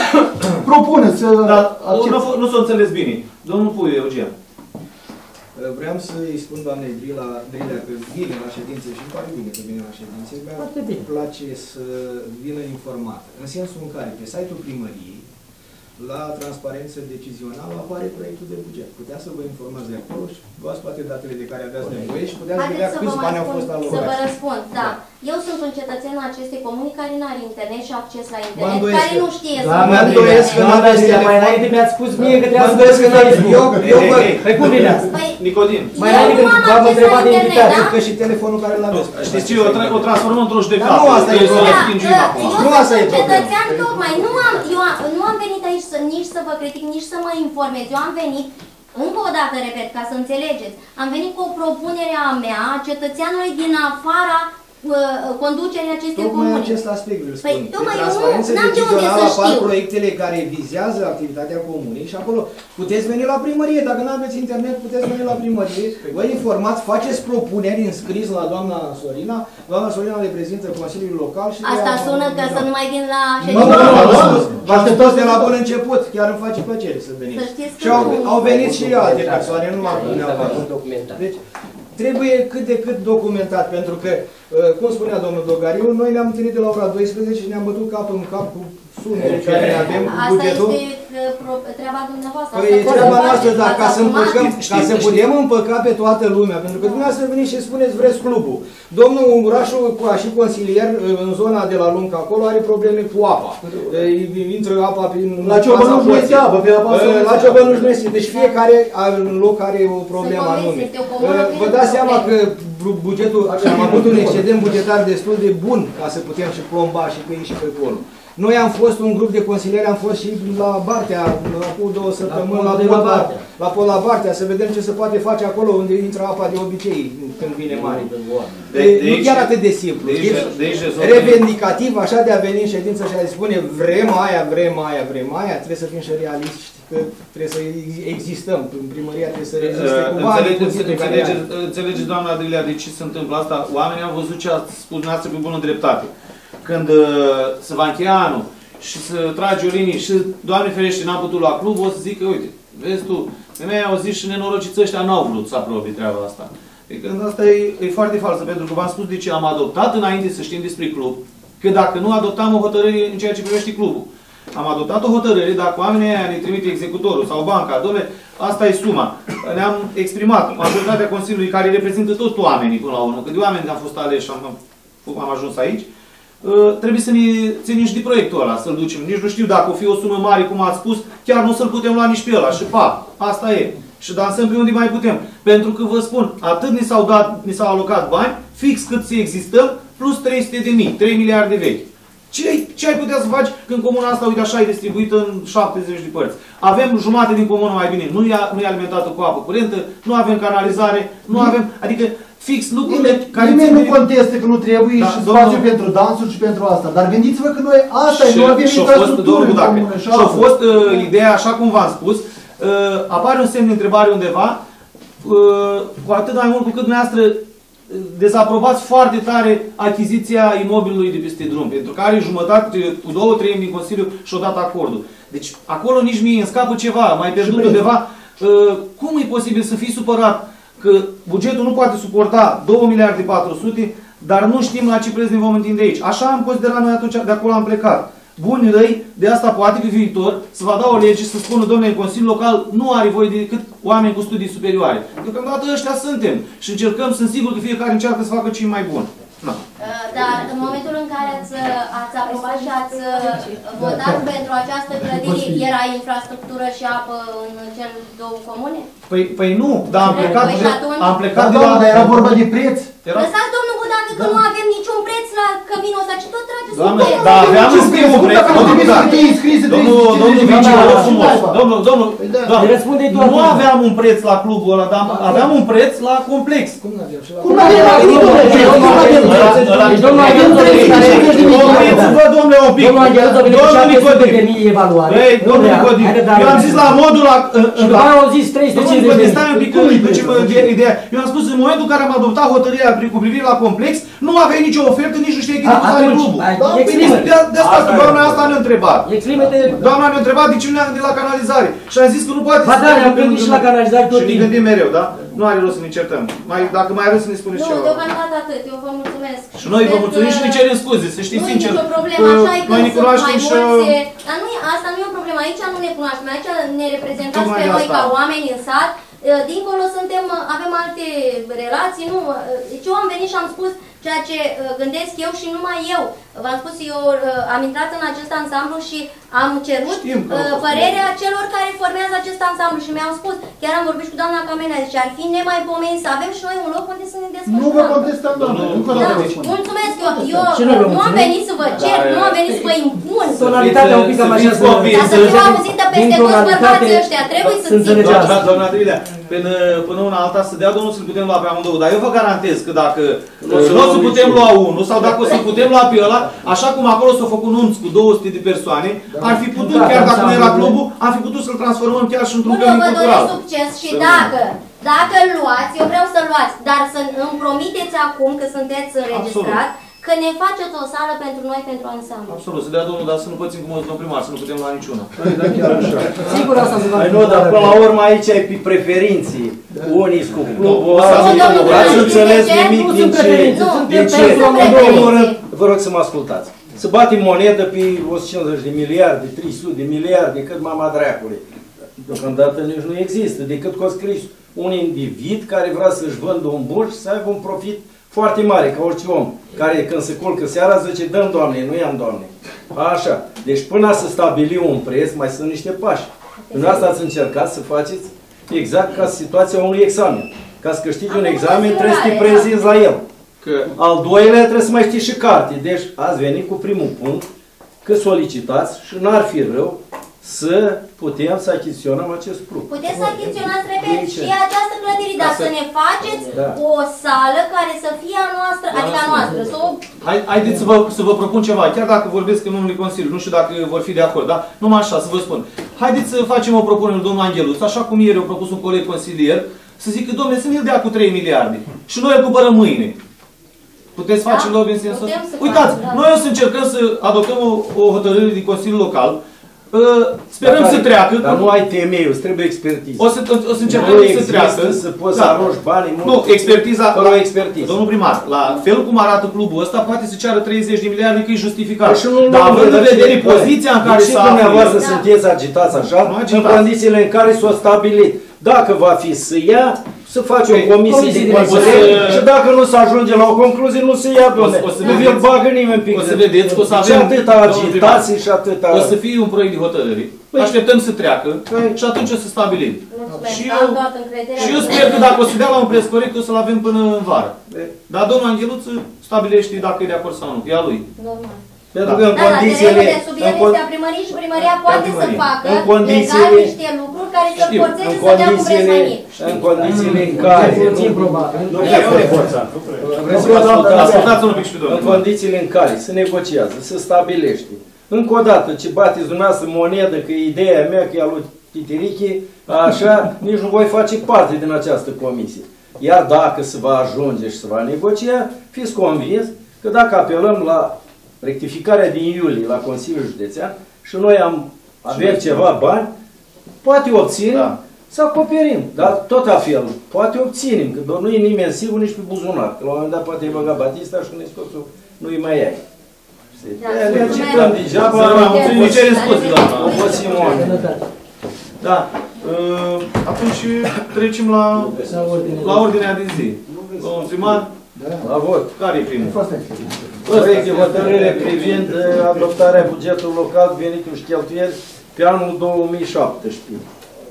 propună să Dar accept- nu, nu s-a înțeles bine. Domnul Puiu, Eugen. Vreau să-i spun doamnei Drila, Drilea că vine la ședințe și îmi pare bine că vine la ședințe, dar Foarte bine. îmi place să vină informată. În sensul în care pe site-ul primăriei la transparență decizională apare proiectul de buget. Puteți să vă informați de acolo și luați toate datele de care aveați nevoie și puteți vedea Haideți să câți vă bani mai au fost spun, alocați. să vă răspund, da. Eu sunt un cetățean al acestei comuni care nu are internet și acces la internet, îndoiesc care că- nu știe să Doamne, mă îndoiesc că Doamna n-aveți Stea, mai telefon. înainte mi-ați spus mie că Mă trebuia să îndoiesc că n-aveți. Facebook. Eu, eu vă... Păi cum vine asta? Păi, Nicodin. Mai eu înainte nu când am v-am acces la întrebat de internet, invitație. da? Că și telefonul care l-aveți. Știți ce? O, tra- o transformăm într-o Dar judecată. nu asta e Trebuie să o problema. respingem Da, acum. eu Nu asta sunt e problema. cetățean tocmai, nu am, eu am, nu am venit aici să, nici să vă critic, nici să mă informez. Eu am venit, încă o dată repet, ca să înțelegeți, am venit cu o propunere a mea, a cetățeanului din afara uh, conducerii acestei Tocmai comuni. acest aspect vreau să Păi, spun. tocmai De eu nu- transparență n-am de unde decizională să apar știu. proiectele care vizează activitatea comunei și acolo puteți veni la primărie. Dacă nu aveți internet, puteți veni la primărie. Vă informați, faceți propuneri în scris la doamna Sorina. Doamna Sorina reprezintă Consiliul Local și... Asta sună că să nu mai vin la Nu, ședința. nu, nu, nu, vă așteptați de la bun început, chiar îmi face plăcere să veniți. Să știți că Și au, nu- au venit și alte persoane, nu numai dumneavoastră. documentat. Deci, trebuie cât de cât documentat, pentru că, cum spunea domnul Dogariu, noi ne-am întâlnit de la ora douăsprezece și ne-am bătut cap în cap cu sumele care le avem, cu Asta bugetul. este uh, pro- treaba dumneavoastră. Păi Asta e poate treaba face, noastră, dar ați ca să asumat. împăcăm, Știți, ca să știți, putem împăca pe toată lumea, pentru că dumneavoastră veniți și spuneți vreți clubul. Domnul Ungurașu, ca și consilier în zona de la Lunca, acolo are probleme cu apa. Îi intră apa prin La Ciobănuș nu casa este apă, pe apa Uh, La Ciobănuș nu este. Deci fiecare are- în loc are o problemă convins, anume. este o comună Uh, plină Vă de dați seama că probleme. bu- bugetul, am avut un excedent bugetar destul de bun ca să putem și plomba și pe aici și pe acolo. Noi am fost un grup de consilieri, am fost și la Bartea, acum două săptămâni, la, La la, la, Bartea. la Pola Bartea, să vedem ce se poate face acolo unde intră apa de obicei când vine mare. De- De, de nu aici- chiar atât de simplu. de aici- știți? de aici rezolvăm. Revendicativ, așa de a veni în ședință și a spune vrem aia, vrem aia, vrem aia, trebuie să fim și realiști, că trebuie să existăm. În primăria trebuie să reziste cu bani. Înțelegeți, puțin care înțelegeți, are. înțelegeți, doamna Adrilia, de ce se întâmplă asta? Oamenii au văzut ce ați spus dumneavoastră pe bună dreptate. Când uh, se va încheia anul și să trage o linie și, Doamne ferește, n-am putut lua club, o să zic că, uite, vezi tu, femeia au zis și nenorociți ăștia n-au vrut să aprobe treaba asta. E când asta e, e foarte falsă, pentru că v-am spus de ce am adoptat înainte să știm despre club, că dacă nu adoptam o hotărâre în ceea ce privește clubul. Am adoptat o hotărâre, dacă oamenii aia ne trimite executorul sau banca, dom'le, asta e suma. Ne-am exprimat, majoritatea Consiliului, care reprezintă tot oamenii până la urmă, că de oameni am fost aleși și am, am ajuns aici, trebuie să ne ținem și de proiectul ăla, să-l ducem. Nici nu știu dacă o fi o sumă mare, cum ați spus, chiar nu o să-l putem lua nici pe ăla. Și pa, asta e. Și dansăm pe unde mai putem. Pentru că vă spun, atât ni s-au dat, ni s-au alocat bani, fix cât să existăm, plus trei sute de mii, trei miliarde vechi. Ce, ce ai putea să faci când comuna asta, uite așa, e distribuită în șaptezeci de părți? Avem jumate din comună mai bine, nu e, nu e alimentată cu apă curentă, nu avem canalizare, nu avem, adică fix lucrurile care... Nimeni nu țin de- contestă că nu trebuie Da, și domnul- spațiu pentru dansuri și pentru asta. Dar gândiți-vă că noi asta e, Și- nu avem și-a fost, infrastructură domnul în Budacă, comună. Și și-a apă. fost uh, ideea, așa cum v-am spus, uh, apare un semn de întrebare undeva, uh, cu atât mai mult cu cât dumneavoastră uh, dezaprobați foarte tare achiziția imobilului de peste drum, pentru că are jumătate, cu două treimi din Consiliu și-o dat acordul. Deci acolo nici mie îmi scapă ceva, mai pierdut mie. undeva. Uh, cum e posibil să fii supărat că bugetul nu poate suporta două miliarde patru sute, dar nu știm la ce preț ne vom întinde aici. Așa am considerat noi atunci, de acolo am plecat. Buni, răi, de asta poate pe viitor să va da o lege să spună, domnule, în Consiliul Local nu are voie decât oameni cu studii superioare. Deocamdată ăștia suntem și încercăm, sunt sigur că fiecare încearcă să facă ce mai bun. Na. Dar în momentul în care ați, ați aprobat și ați votat pentru această clădire, era infrastructură și apă în cel două comune? Păi, păi nu, dar am plecat, Păi de, și atunci? am plecat Dar, de la... doamna, dar era vorba de preț. Era... Lăsați domnul Budacă că nu avem niciun preț la căminul ăsta, ci tot trageți Doamne, cu dar domnul. aveam un primul preț, Dacă nu domnul trebuie să Budacă. fie înscrise Domnul, domnul treizeci Vici, de vă rog mii, frumos. da. Domnul, domnul, da. doamne, Răspunde doar nu frumos. aveam un preț la clubul ăla, dar aveam un preț la complex. Cum nu avem și la... Cum nu avem la Deci domnul Angheluț a venit cu șaptezeci de mii. Opriți-vă, domnule, un pic. Domnul Angheluț a venit cu Domnul șapte sute de Nicodim. mii evaluare. Băi, domnul Domnule, Nicodim, haide, dar- eu am zis la modul la... Și după aia au zis trei sute Domnul cincizeci de Nicodim, mii. stai un pic, că ducem ideea. Eu am spus, în momentul în care am adoptat hotărârea cu privire la complex, nu aveai nicio ofertă, nici nu știai cât A, de are atunci, clubul. ai- Păi exprimă-te. de, de asta, că doamna asta ne-a întrebat. Exprimă-te. Doamna ne-a întrebat de ce nu ne-am gândit la canalizare. Și am zis că nu poate Ba să da, ne ne-am gândim gândit și la canalizare tot Și ne timpul. gândim mereu, da? Nu are rost să ne certăm. Mai, dacă mai are să ne spuneți Nu, ceva. deocamdată atât. Eu vă mulțumesc. Și noi vă Sper mulțumim că- și ne cerem scuze, să știți Nu e sincer. nicio problemă, că așa e că noi ne sunt cunoaștem mai și... mulți. Dar nu e, asta nu e o problemă. aici nu ne cunoaștem, aici ne reprezentați Tocmai pe de noi asta. ca oameni în sat. Dincolo suntem, avem alte relații, nu? Deci eu am venit și am spus ceea ce gândesc eu și numai eu. V-am spus, eu am intrat în acest ansamblu și am cerut părerea celor care formează acest ansamblu și mi-au spus, chiar am vorbit cu doamna Camenea, deci ar fi nemaipomenit să avem și noi un loc unde să ne desfășurăm. Nu vă contestăm, doamne, încă o Da, dată vă spun. mulțumesc, eu, eu nu am venit să vă cer, nu am venit să vă impun. Tonalitatea un pic cam așa să... Dar să fiu auzită peste toți bărbații ăștia, trebuie să țin. Da, doamna Trilea, până, până una alta să dea domnul să-l putem lua pe amândouă, dar eu vă garantez că dacă nu o să putem lua unul sau dacă o să putem lua pe ăla, așa cum acolo s-a făcut nunț cu două sute de persoane, ar fi putut, chiar dacă nu era clubul, ar fi putut să-l transformăm chiar și într-un cămin vă cultural. doresc succes și dacă, dacă îl luați, eu vreau să-l luați, dar să îmi promiteți acum că sunteți înregistrat, că ne faceți o sală pentru noi, pentru ansamblu. Absolut, să dea domnul, dar să nu pățim cum o domnul primar, să nu putem lua niciuna. Sigur asta se va Păi nu, dar până la urmă aici e pe preferinții. Unii cu clubul, Nu, alții domnul cu... Ați primar, înțeles știți de ce? nimic Nu din sunt ce... preferințe, Nu, Din suntem ce? pentru În primul preferințe. rând, vă rog să mă ascultați. Să batem monedă pe o sută cincizeci de miliarde, trei sute de miliarde, cât mama draicului. Deocamdată nici nu există, decât că a scris un individ care vrea să-și vândă un bun și să aibă un profit foarte mare, ca orice om, care când se culcă seara zice, dăm Doamne, nu i-am Doamne. Așa. Deci până să stabilim un preț, mai sunt niște pași. În asta ați încercat să faceți exact ca situația unui examen. Ca să câștigi un examen, trebuie să te prezinți la el. Că Al doilea trebuie să mai știi și carte. Deci ați venit cu primul punct, că solicitați și n-ar fi rău să putem să achiziționăm acest lucru. Puteți să achiziționați, repet, și această clădire, dar să ne faceți Da. o sală care să fie a noastră, adică a noastră, să o... Hai, haideți să vă, să vă propun ceva, chiar dacă vorbesc în numele Consiliului, nu știu dacă vor fi de acord, dar numai așa, să vă spun. Haideți să facem o propunere lui domnul Angheluț, așa cum ieri a propus un coleg consilier, să zic că, domnule, să ne dea cu trei miliarde și noi îl cumpărăm mâine. Puteți face Da, lobby în sensul putem ăsta? să Uitați, facem, da. noi o să încercăm să adoptăm o, o hotărâre din Consiliul Local, uh, sperăm Dar să care- treacă. Dar nu ai temeiul, îți trebuie expertiză. O să, o să încercăm Nu să există treacă. să poți să Da. arunci banii mult. Nu, expertiza, Fără o expertiză. domnul primar, la fel cum arată clubul ăsta, poate să ceară treizeci de miliarde, că e justificat. Păi și nu- Dar nu- având în de ce? vedere poziția în care Și s-a dumneavoastră Da. sunteți agitați așa, Nu în agitați. condițiile în care s-a stabilit. Dacă va fi să ia, să face o Păi, comisie comisie de de consiliere o să- și dacă nu se ajunge la o concluzie, nu se ia, domnule. o să Nu vi-l vedeți- bagă nimeni pic. o să vedeți că o să Și avem- atâta domnul agitație și atâta... O să fie un proiect de hotărâre. Așteptăm să treacă și atunci o să stabilim. Mulțumesc, Și am eu- toată încrederea. Și eu sper că dacă o să dea la un preț corect, o să-l avem până în vară. Dar domnul Angheluț stabilește dacă e de acord sau nu. E a lui. Normal. Pentru că în Da, dar condițiile... terenul de sub el în con- este a primăriei și primăria poate să primărie. facă În legal condițiile- niște lucruri care să Știu, forțeze în să dea cu preț mai condițiile, mic. în condițiile în care... puțin probabil. Nu, Eu ne forțam. vreau să vă ascultați. Ascultați-l un pic și pe În domnul. condițiile în care se negociază, se stabilește. Încă o dată, ce bateți dumneavoastră monedă, că e ideea mea, că e a lui Titirichi, așa, nici nu voi face parte din această comisie. Iar dacă se va ajunge și se va negocia, fiți convins că dacă apelăm la rectificarea din iulie la Consiliul Județean și noi am avem ceva bani, poate obținem, Da. să acoperim. Dar tot la fel, poate obținem, că doar nu e nimeni sigur nici pe buzunar. Că la un moment dat poate e băga Batista și când scoți nu-i mai ai. Da, Ne mulțumesc. agităm degeaba. Să rămână, mulțumim, ce scuze, doamna. O Simon. Da. Uh, Atunci trecem la, la ordinea de zi. Domnul primar, La vot. care e primul? Proiect de hotărâre privind uh, adoptarea bugetului local, venituri și cheltuieli pe anul două mii șaptesprezece.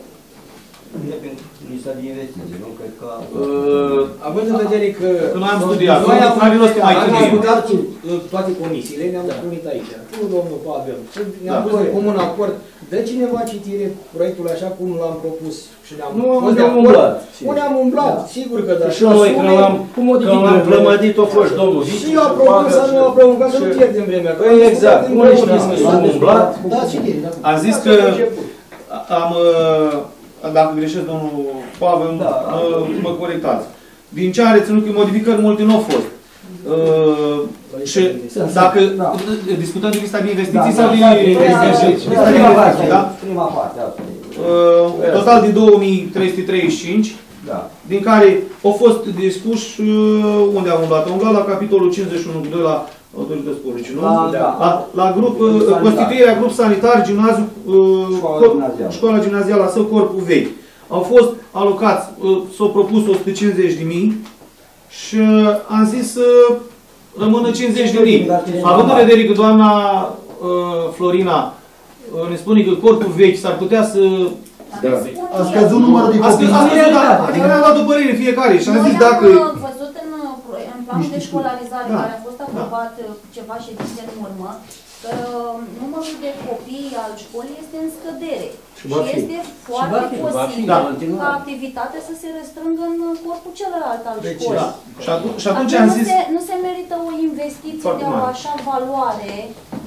Lista de investiții, nu? Cred că... Uh, Având în vedere că... Că noi am studiat, Noi nu am, are rost să mai am chinuim. discutat uh, toate comisiile, ne-am întâlnit aici, cu domnul Pavel, ne-am Da. pus de comun acord. Dă cineva citire proiectul așa cum l-am propus și ne-am Nu, fost de ne-am acord. umblat. Unde am umblat, sigur că da. Și noi, când l-am când l-am plămădit, a fost domnul Și Vici. eu am propus să nu am provocat să nu și- pierdem vremea. că Păi am exact, discutat unii împreună. știți că s-au umblat. Da, citire, da. Am zis că am, uh, dacă greșesc domnul Pavel, Da. uh, mă corectați. Din ce am reținut că modificări multe nu au fost. Uh, și dacă discutăm de lista de investiții sau de lista de investiții, da? Prima parte, asta e. Uh, total de două mii trei sute treizeci și cinci, Da. din care au fost discuși, uh, unde am umblat? Am umblat la capitolul cincizeci și unu cu doi la autorități publice, nu? La, da. La, la grup, uh, constituirea grup sanitar, gimnaziu, uh, școala, cor, gimnazială. școala gimnazială a său, corpul vechi. Au fost alocați, uh, s-au propus o sută cincizeci de mii și uh, am zis să uh, rămână cincizeci de mii. Având în vedere că doamna uh, Florina uh, ne spune că corpul vechi s-ar putea să... Da. A scăzut numărul de A scăzut, copii. a scăzut, da, adică ne-a dat o părere fiecare și am zis dacă... Noi am văzut în, în planul de școlarizare Da. care a fost aprobat cu ceva ședințe în urmă, că numărul de copii al școlii este în scădere. Și va fi. este foarte fi, va fi, posibil da. ca activitatea să se restrângă în corpul celălalt al Deci, școlii. Da. Și atunci, și atunci Atunci am nu, zis... se, nu se merită o investiție Foarte de o mare. așa valoare.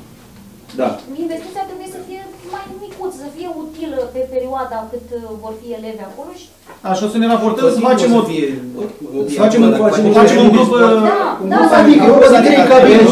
Da. Investiția trebuie să fie mai micuță, să fie utilă pe perioada cât uh, vor fi elevi acolo și Așa o să ne raportăm, să facem o... Să facem un, Facem facem un grup... Da, Un da, grup da. adică, o să trei cabine,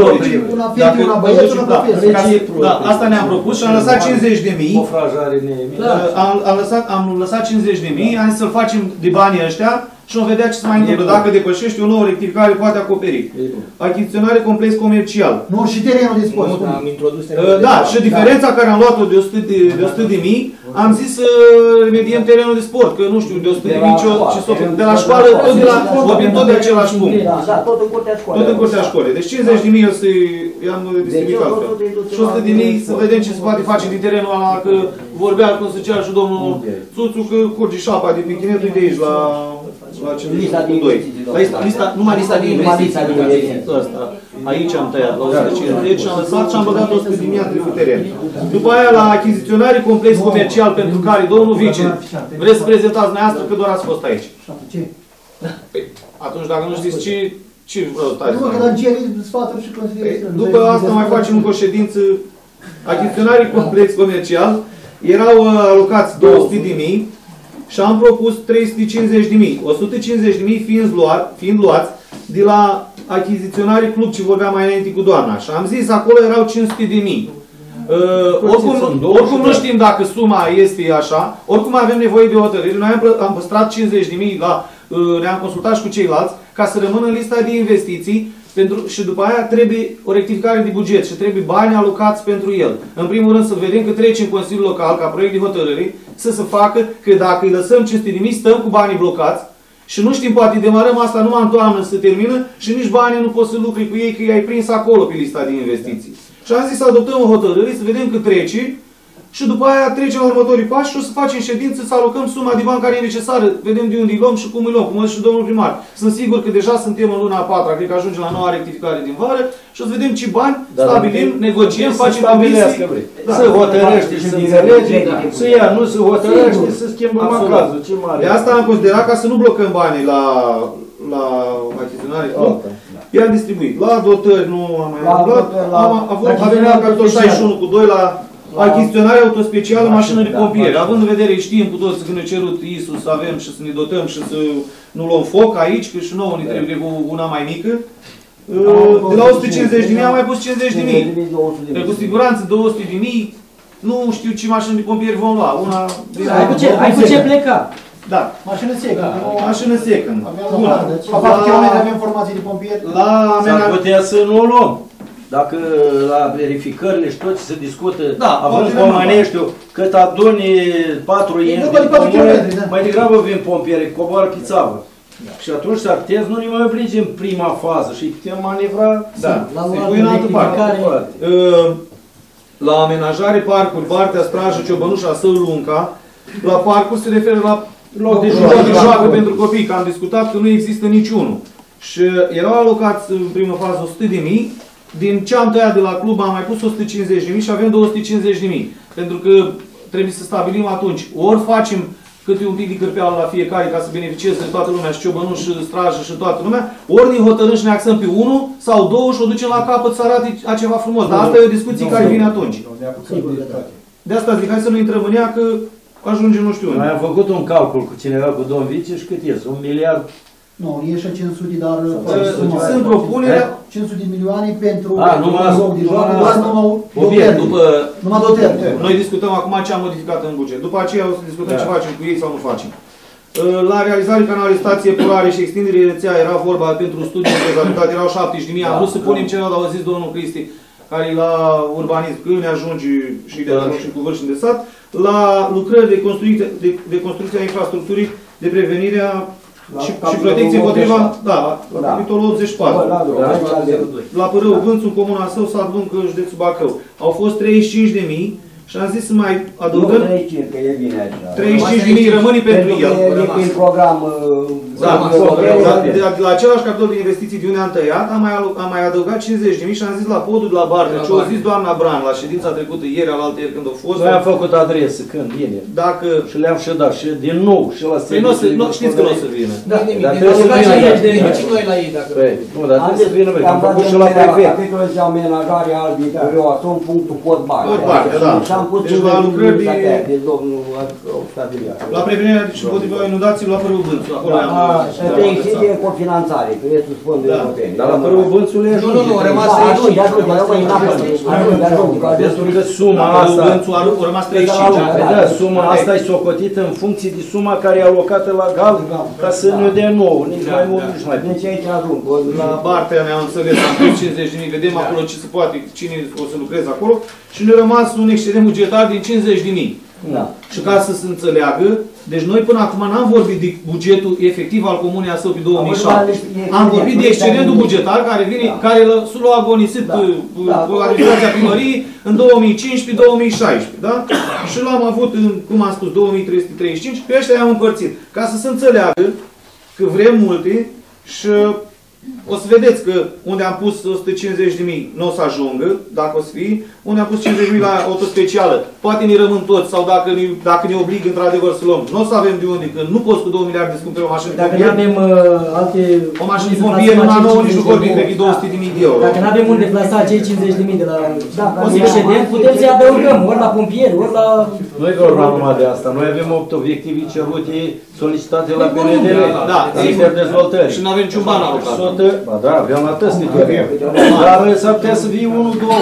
una fete, Dacă- una băieți, una da, copil. ca să- da, asta ne-am propus și am lăsat cincizeci de mii. Ofrajare ne... Am, am, lăsat, am lăsat cincizeci de mii, am zis să-l facem de banii ăștia și vom vedea ce se mai întâmplă. Dacă depășește o nouă rectificare, poate acoperi. Achiziționare complex comercial. Nu, și terenul de sport. Am introdus Uh, Da, și diferența care am luat-o de o sută de, de, o sută de mii, am zis să remediem terenul de sport, că nu știu, de o sută de mii, ce, ce s-o făcut. De la școală, tot de la, vorbim tot de același punct. Da, tot în curtea școalei. Tot în curtea școlii. Deci cincizeci de mii o să i-am distribuit altfel. Și o sută de mii să vedem ce se poate face din terenul ăla, că vorbea, cum se cea și domnul Țuțu, că curge șapa de pe chinetul de aici, la... La ce Lista de doi. investiții, La lista, lista, numai lista de Numai investiții. lista de investiții. Ăsta. Aici am tăiat la o sută cincizeci și am lăsat și am băgat o sută de mii, am trecut teren. După aia la achiziționare complex comercial pentru care, domnul vice, vreți să prezentați dumneavoastră că doar ați fost aici. Ce? Păi, atunci dacă nu știți ce, ce vreau să Nu, că dar ceri sfaturi și consilieri. După asta mai facem încă o ședință. Achiziționare complex comercial. Erau uh, alocați două sute de mii. Și am propus trei sute cincizeci de mii. o sută cincizeci de mii fiind, luat, fiind luați de la achiziționare club ce vorbeam mai înainte cu doamna. Și am zis acolo erau cinci sute de mii. Uh, oricum, oricum nu știm dacă suma este așa, oricum avem nevoie de hotărâri. Noi am, am păstrat cincizeci de mii, la, uh, ne-am consultat și cu ceilalți, ca să rămână în lista de investiții. Pentru, și după aia trebuie o rectificare de buget și trebuie bani alocați pentru el. În primul rând să vedem că trece în Consiliul Local ca proiect de hotărâre să se facă că dacă îi lăsăm cinci sute de mii, stăm cu banii blocați și nu știm, poate demarăm asta numai în toamnă să termină și nici banii nu poți să lucri cu ei că i-ai prins acolo pe lista de investiții. Și am zis să adoptăm o hotărâre, să vedem cât trece și după aia trecem la următorii pași și o să facem ședință să alocăm suma de bani care e necesară. Vedem de unde îi luăm și cum îi luăm, cum a zis și domnul primar. Sunt sigur că deja suntem în luna a patra, cred că ajungem la noua rectificare din vară și o să vedem ce bani Da, stabilim, da, negociem, să facem stabilească, comisii. vrei. Da. Să hotărăște și să înțelege, să ia, nu să hotărăște, să schimbă Absolut. macazul, ce mare. De asta am considerat ca să nu blocăm banii la, la achiziționare. Alta, da. I-am distribuit. La dotări nu am mai La aflat. dotări, la Am avut, avem achiziționare la capitolul șaizeci și unu cu doi la La- achiziționare autospecială, mașină de da, pompieri. mașină. Având în vedere, știm cu toți că ne-a cerut Iisus să avem și să ne dotăm și să nu luăm foc aici, că și nouă ne trebuie cu una mai mică. De la o sută cincizeci de mii am mai pus cincizeci de mii. Că cu siguranță două sute de mii, nu știu ce mașini de pompieri vom lua. Una din Ai cu ce, ai cu ce pleca? Da. Mașină secă. Mașină secă. Aveam la deci, la patru kilometri avem formații de pompieri. La S-ar amena... putea să nu o luăm. Dacă la verificările și tot ce se discută, Da, având poate Comăneștiu, cât aduni patru E ieni vorba de din patru comună, kilometri, da. mai degrabă vin pompieri, coboară pe țavă. Și atunci s-ar putea să nu ne mai oblige în prima fază și putem manevra. Da, La se luat pune în de altă parte. rectificare. Uh, La amenajare parcuri, Bartea, Strajă, Ciobănușa, Său, Lunca, la parcuri se referă la Loc de loc de joacă. joacă pentru copii, că am discutat că nu există niciunul. Și erau alocați în primă fază o sută de mii, din ce am tăiat de la club am mai pus o sută cincizeci de mii și avem două sute cincizeci de mii. Pentru că trebuie să stabilim atunci, ori facem câte un pic de cârpeală la fiecare ca să beneficieze toată lumea, și Ciobănuș, și Strajă și toată lumea, ori ne hotărâm și ne axăm pe unul sau două și o ducem la capăt să arate a ceva frumos. Dar asta e o discuție care vine atunci. De asta zic, hai să nu intrăm în ea, că ajungem nu știu unde. Noi am făcut un calcul cu cineva, cu domn vice, și cât ies? Un miliard? Nu, e și cinci sute, dar Sunt propunerea, cinci sute de milioane pentru A, numai un loc de joacă, numai doar asta. numai Obiect, dotări. după Numai dotări. noi discutăm acum ce am modificat în buget. După aceea o să discutăm Da. ce facem cu ei sau nu facem. La realizarea canalului stație porare și extinderea rețea era vorba pentru studii de prezabilitate, erau șaptezeci de mii. Am vrut să punem ceva, dar au zis domnul Cristi, care la urbanism, că ne ajunge și de atunci și cu vârși de sat, la lucrări de construcție, de, de construcție a infrastructurii, de prevenirea și, și protecție împotriva, da, la da. capitolul optzeci și patru. Da, da, da. La Părâu, da. Vânțul, Comuna Său, Sat Luncă, județul Bacău. Au fost treizeci și cinci de mii și am zis să mai adăugăm treizeci și cinci, că e bine așa. treizeci și cinci de mii rămâne pentru el. E prin program. Da, de, de, de la același capitol de investiții de unde am tăiat, am mai, am mai adăugat cincizeci de mii și am zis la podul de la Bartea, ce a zis doamna Bran la ședința trecută, ieri, alaltă ieri, când a fost. Noi am făcut adresă, când vine. Dacă... Și le-am și dat, și din nou, și la păi nu, nu știți că nu o să vină. Da, dar trebuie să vină și noi la ei, dacă... Nu, dar trebuie să vină, băi, am făcut și la prefect. Capitolul de amenajare al viitorului atom, punctul pod Pod Bartea, da. Și am pus deci la lucrări de domnul stabiliat. La prevenirea și împotriva inundațiilor la Părâul Vânțul, acolo am... Pe extindere de cofinanțare, că restul fonduri europene. Dar la Părâul Vânțului nu, nu, nu, a rămas treizeci și cinci. Destul că suma asta... A rămas treizeci și cinci. Da, suma asta e socotită în funcție de suma care e alocată la gal, ca să ne dea nouă, nici mai mult, nici mai puțin. Deci aici ajung. La Bartea ne-am înțeles, am pus cincizeci de mii, vedem acolo ce se poate, cine o să lucreze acolo și ne-a rămas un excedent bugetar din cincizeci de mii. Da. Și ca să se înțeleagă, deci noi până acum n-am vorbit de bugetul efectiv al Comunei Asău pe două mii șapte. Am vorbit de excedentul bugetar care vine, da. care l-a agonisit da. cu administrația primăriei în două mii cincisprezece două mii șaisprezece. Da? Și l-am avut în, cum am spus, două mii trei sute treizeci și cinci, pe ăștia i-am împărțit. Ca să se înțeleagă că vrem multe și o să vedeți că unde am pus o sută cincizeci de mii nu o să ajungă, dacă o să fie, unde am pus cincizeci de mii la autospecială, poate ne rămân toți, sau dacă ne, dacă ne obligă într-adevăr să luăm, nu o să avem de unde, că nu poți cu două miliarde să cumperi o mașină de pompier. Dacă nu avem uh, alte... O mașină de pompier în anul nouă nici nu vorbim, cred că două sute de mii de euro. Dacă nu avem unde plasa cei cincizeci de mii de la excedent, putem să-i adăugăm, ori la pompieri, ori la... Nu e vorba numai de asta, noi avem opt obiective cerute solicitate la P N D R, da, Minister Dezvoltării. Și nu avem niciun ban alocat. Ba da, aveam la tăstii de avem. Dar s-ar putea să vii unul, două.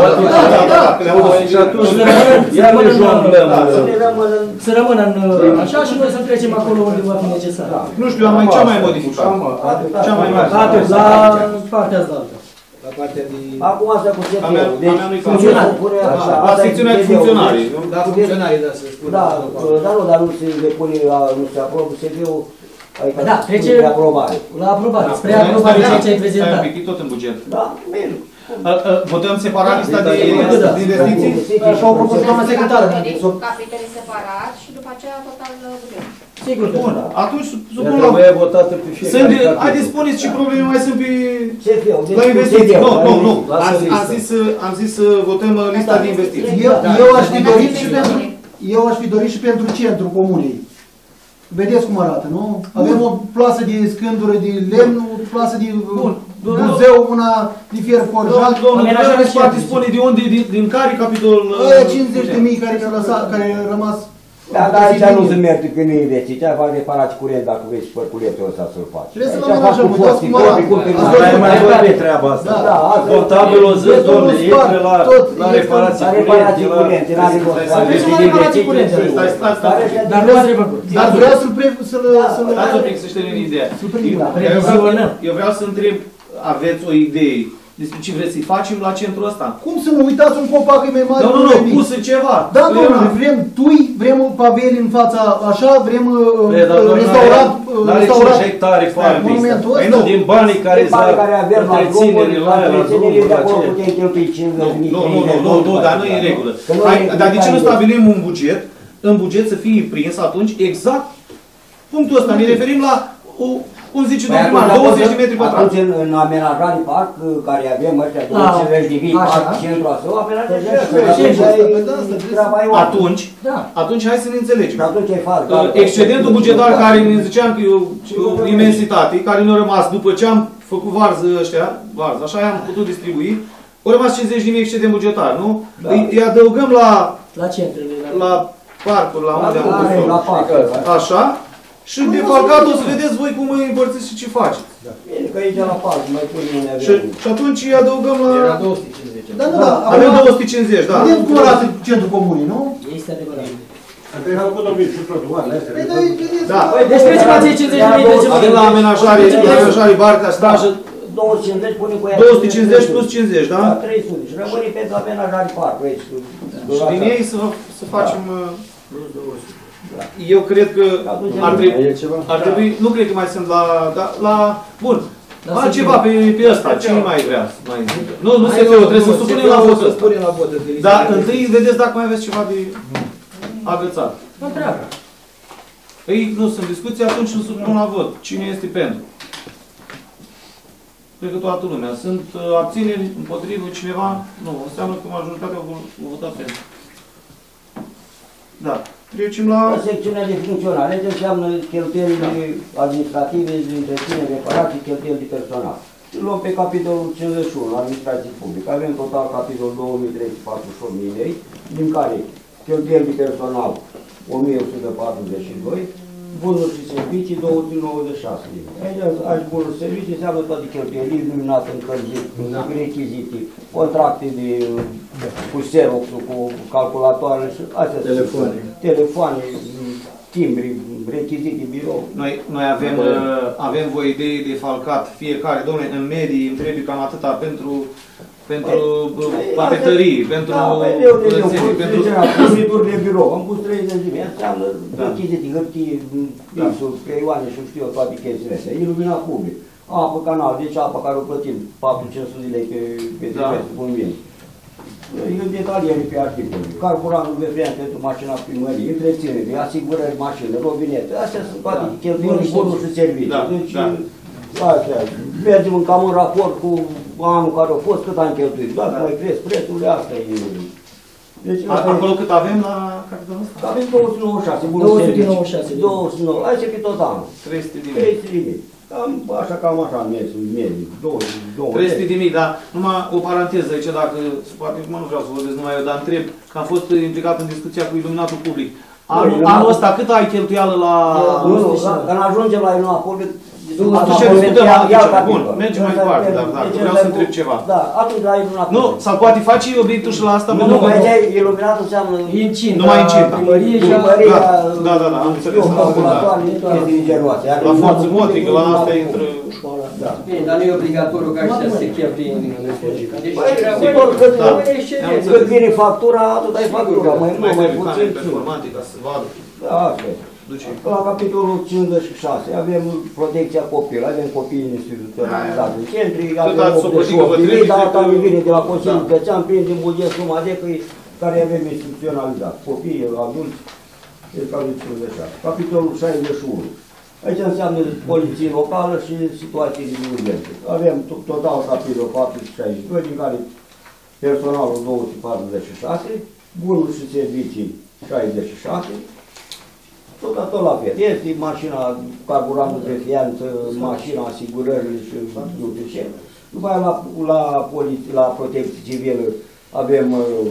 Și atunci, iar le jonglăm. Să rămână în așa și noi să trecem acolo unde va fi necesar. Nu știu, am mai cea mai modificat. Cea mai mare. Atât, la partea asta. La partea de... Acum asta cu C P U. Deci, funcționari. La secțiunea de funcționari. Da, funcționarii, da, să spun. Da, dar nu, dar nu se depune, nu se aprobă C P U. Adică da, trece la aprobare. La aprobare. Spre aprobare ceea ce ai prezentat. Ai tot în buget. Da, bine. Votăm separat lista de investiții? Așa au propus doamna secretară. Capitole separat și după aceea total buget. Sigur. Bun, atunci supun la... Trebuie votată pe fiecare. Haideți, spuneți ce probleme mai sunt pe... C P U. La investiții. Nu, nu, nu. Am zis să votăm lista de investiții. Eu aș fi dorit și pentru... Eu aș fi dorit și pentru centrul comunei. Vedeți cum arată, nu? Avem o plasă de scândură de lemn, o plasă de muzeu, una de fier forjat. Domnul Gheorghe îți poate spune de unde, din care capitol... cincizeci de mii care mi-au lăsat, care au rămas... Da, dar aici nu se merge că nu investiți, aici fac reparați curent dacă vrei și părculetul ăsta să-l faci. Trebuie să-l amenajăm, uitați cum arată. Asta mai vorbim treaba asta. Contabilul zis, domnule, intre la reparații curente. La reparații curente, dar nu trebuie făcut. Dar vreau să-l... Dați un pic să știm în ideea. Eu vreau să întreb, aveți o idee despre ce vreți să-i facem la centrul ăsta? Cum să mă uitați un copac e mai mare? Nu, nu, nu, pus în ceva. Da, domnule, vrem tui, vrem paveli în fața așa, vrem restaurat, restaurat hectare monumentul ăsta. Din banii care s-a întreținere la aia, la drumul la aceea. Nu, nu, nu, nu, dar nu e în regulă. Dar de ce nu stabilim un buget, în buget să fie prins atunci exact punctul ăsta? Ne referim la cum zice domnul primar, douăzeci de metri pătrați. Atunci în amenajare parc, care avem ăștia douăzeci de mii, parc, centru asău, amenajare. Atunci, atunci hai să ne înțelegem. Atunci e fac. Excedentul bugetar care ne ziceam că e o imensitate, care ne-a rămas după ce am făcut varză ăștia, varză, așa i-am putut distribui, au rămas cincizeci de mii excedent bugetar, nu? Îi adăugăm la... La centrele. La parcuri, la unde am pus-o. Așa. Și defalcat o să vedeți voi cum îi împărțiți și ce faceți. Bine, că aici la parc, mai punem unde avem. Și, și atunci îi adăugăm la... Era două sute cincizeci. Da, da, da. Avem două sute cincizeci, da. Vedem cum arată centrul comunii, nu? Este adevărat. Trebuie făcut o mică și trotuarele astea. Da. Deci treceți cincizeci de mii de Avem la amenajare, amenajare barca, stajă, două sute cincizeci pune cu ea. două sute cincizeci plus cincizeci, da? Da, trei sute. Și rămâne pentru amenajare parcul aici. Și din ei să, să facem... Eu cred că ar trebui, ar trebui, nu cred că mai sunt la, da, la bun, altceva pe, pe ăsta, cine mai vrea să mai zică? Nu, nu se trebuie, trebuie să supunem la vot ăsta. Dar întâi vedeți dacă mai aveți ceva de agățat. Ei nu sunt discuții, atunci îl supun la vot. Cine este pentru? Cred că toată lumea. Sunt uh, abțineri, împotrivă, cineva? Nu, înseamnă că majoritatea au votat pentru. Da. Trecem la... Secțiunea de funcționare, ce înseamnă cheltuielile administrative, de întreținere, reparații, cheltuieli de personal. Luăm pe capitolul cincizeci și unu, administrații publice. Avem total capitolul două mii trei sute patruzeci și opt de lei, din care cheltuieli de personal o mie o sută patruzeci și doi, bunuri și servicii două sute nouăzeci și șase de lei. Aici, aici bunuri și servicii înseamnă toate cheltuieli, iluminat, încălzit, rechizite, contracte de cu Xerox-ul, cu calculatoare și astea. Telefoane. Telefoane, timbri, rechizite, birou. Noi, noi avem, uh, avem voie de defalcat fiecare, domnule, în medii îmi trebuie cam atâta pentru pentru papetării, pentru curățenie, pentru furnituri de birou. Am pus treizeci de mii, înseamnă rechizite, hârtie, pixuri, creioane și știu eu toate chestiile astea. Iluminat public. Apă, canal, deci apă care o plătim patru cinci sute de lei pe pe trimestru, cum vine. Eu detaliere pe articole. Carburantul veferent pentru mașina primării, întreținere, asigurări mașină, robinete. Astea sunt toate cheltuieli, bunuri și servicii. Deci, astea. Mergem cam în raport cu anul care a fost, cât am cheltuit. Dacă mai cresc prețurile, asta e. Deci, acolo cât avem la capitolul ăsta? Avem două sute nouăzeci și șase, bunuri servicii. două sute nouăzeci și șase. două sute nouăzeci și șase. Hai să fie tot anul. trei sute de mii. trei sute de mii. Cam așa, cam așa, medii, trei sute de mii, dar numai o paranteză aici, dacă, poate, mă, nu vreau să vorbesc numai eu, dar întreb, că am fost implicat în discuția cu iluminatul public. Anul, anul ăsta cât ai cheltuială la... Nu, nu, când ajungem la iluminatul public, atunci discutăm atunci. Bun, mergem mai departe, dar vreau să întreb ceva. Da, atunci la iluminatul Nu, sau poate face obiectul și la asta? Nu, nu, aici iluminatul înseamnă... Incinta, numai incinta. primărie și... Da, da, da, am înțeles. La forță motrică, la asta intră... Bine, dar nu e obligatoriu ca ăștia să se cheltuie în logică. Cât vine factura, atât ai factura, mai mult, mai puțin. Performantica, să vadă. Da, asta e. La capitolul cincizeci și șase avem protecția copilului, avem copii instituționalizați în centri, avem optzeci și opt de mii, dar asta ne vine de la Consiliul Județean, prinde buget suma de căi care avem instituționalizat. Copii, adulți, deci capitolul cincizeci și șase. Capitolul șaizeci și unu. Aici înseamnă poliție locală și situații de urgență. Avem total capitolul patru sute șaizeci și doi, din care personalul două sute patruzeci și șase, bunuri și servicii șaizeci și șase, tot, tot la fel. Este mașina, carburantul de fianță, mașina, asigurările și nu știu ce. După aia la, la, la protecție civilă avem uh,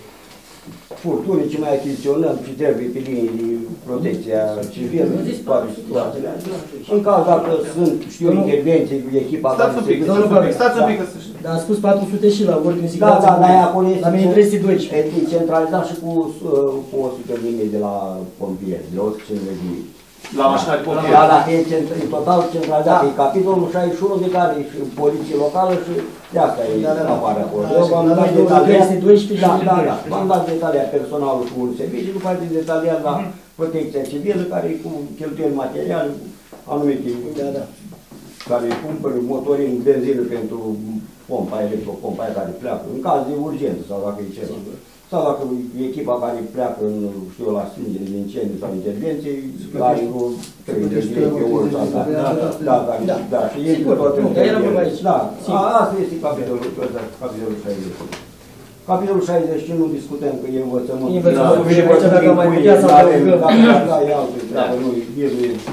furtuni, ce mai achiziționăm, ce trebuie pe linii de protecția civilă, toate situațiile. În caz dacă sunt, știu, intervenții cu echipa care se găsește. Stați un pic, să știu. Dar a spus patru sute și la ordine Da, siguranță. da, dar acolo este la mine trei sute doisprezece. este centralizat și cu, cu o sută de mii de la pompieri, de o sută cincizeci de mii. La mașina de pompieri? Da, da, e, centra, e total centralizat. Da. E capitolul șaizeci și unu de care e și poliție locală și de asta e da, da, apare acolo. Eu v-am dat detaliat, da, da, da, v-am dat detaliat personalul cu servicii, după aceea detaliat la protecția civilă, care e cu cheltuieli materiale, anumite, da, da, care cumpără motorin, benzină pentru pompa, electropompa aia care pleacă, în caz de urgență sau dacă e ceva. Sau dacă echipa care pleacă în, știu, la stingere de incendiu sau intervenții, care nu trebuie de direct pe ori sau da, da, da, da, și ei tot în da, asta este capitolul, capitolul șaizeci. Capitolul șaizeci nu discutăm că e învățământ. Învățământ, și aici dacă mai putea să adăugăm. Da, e altă treabă, nu e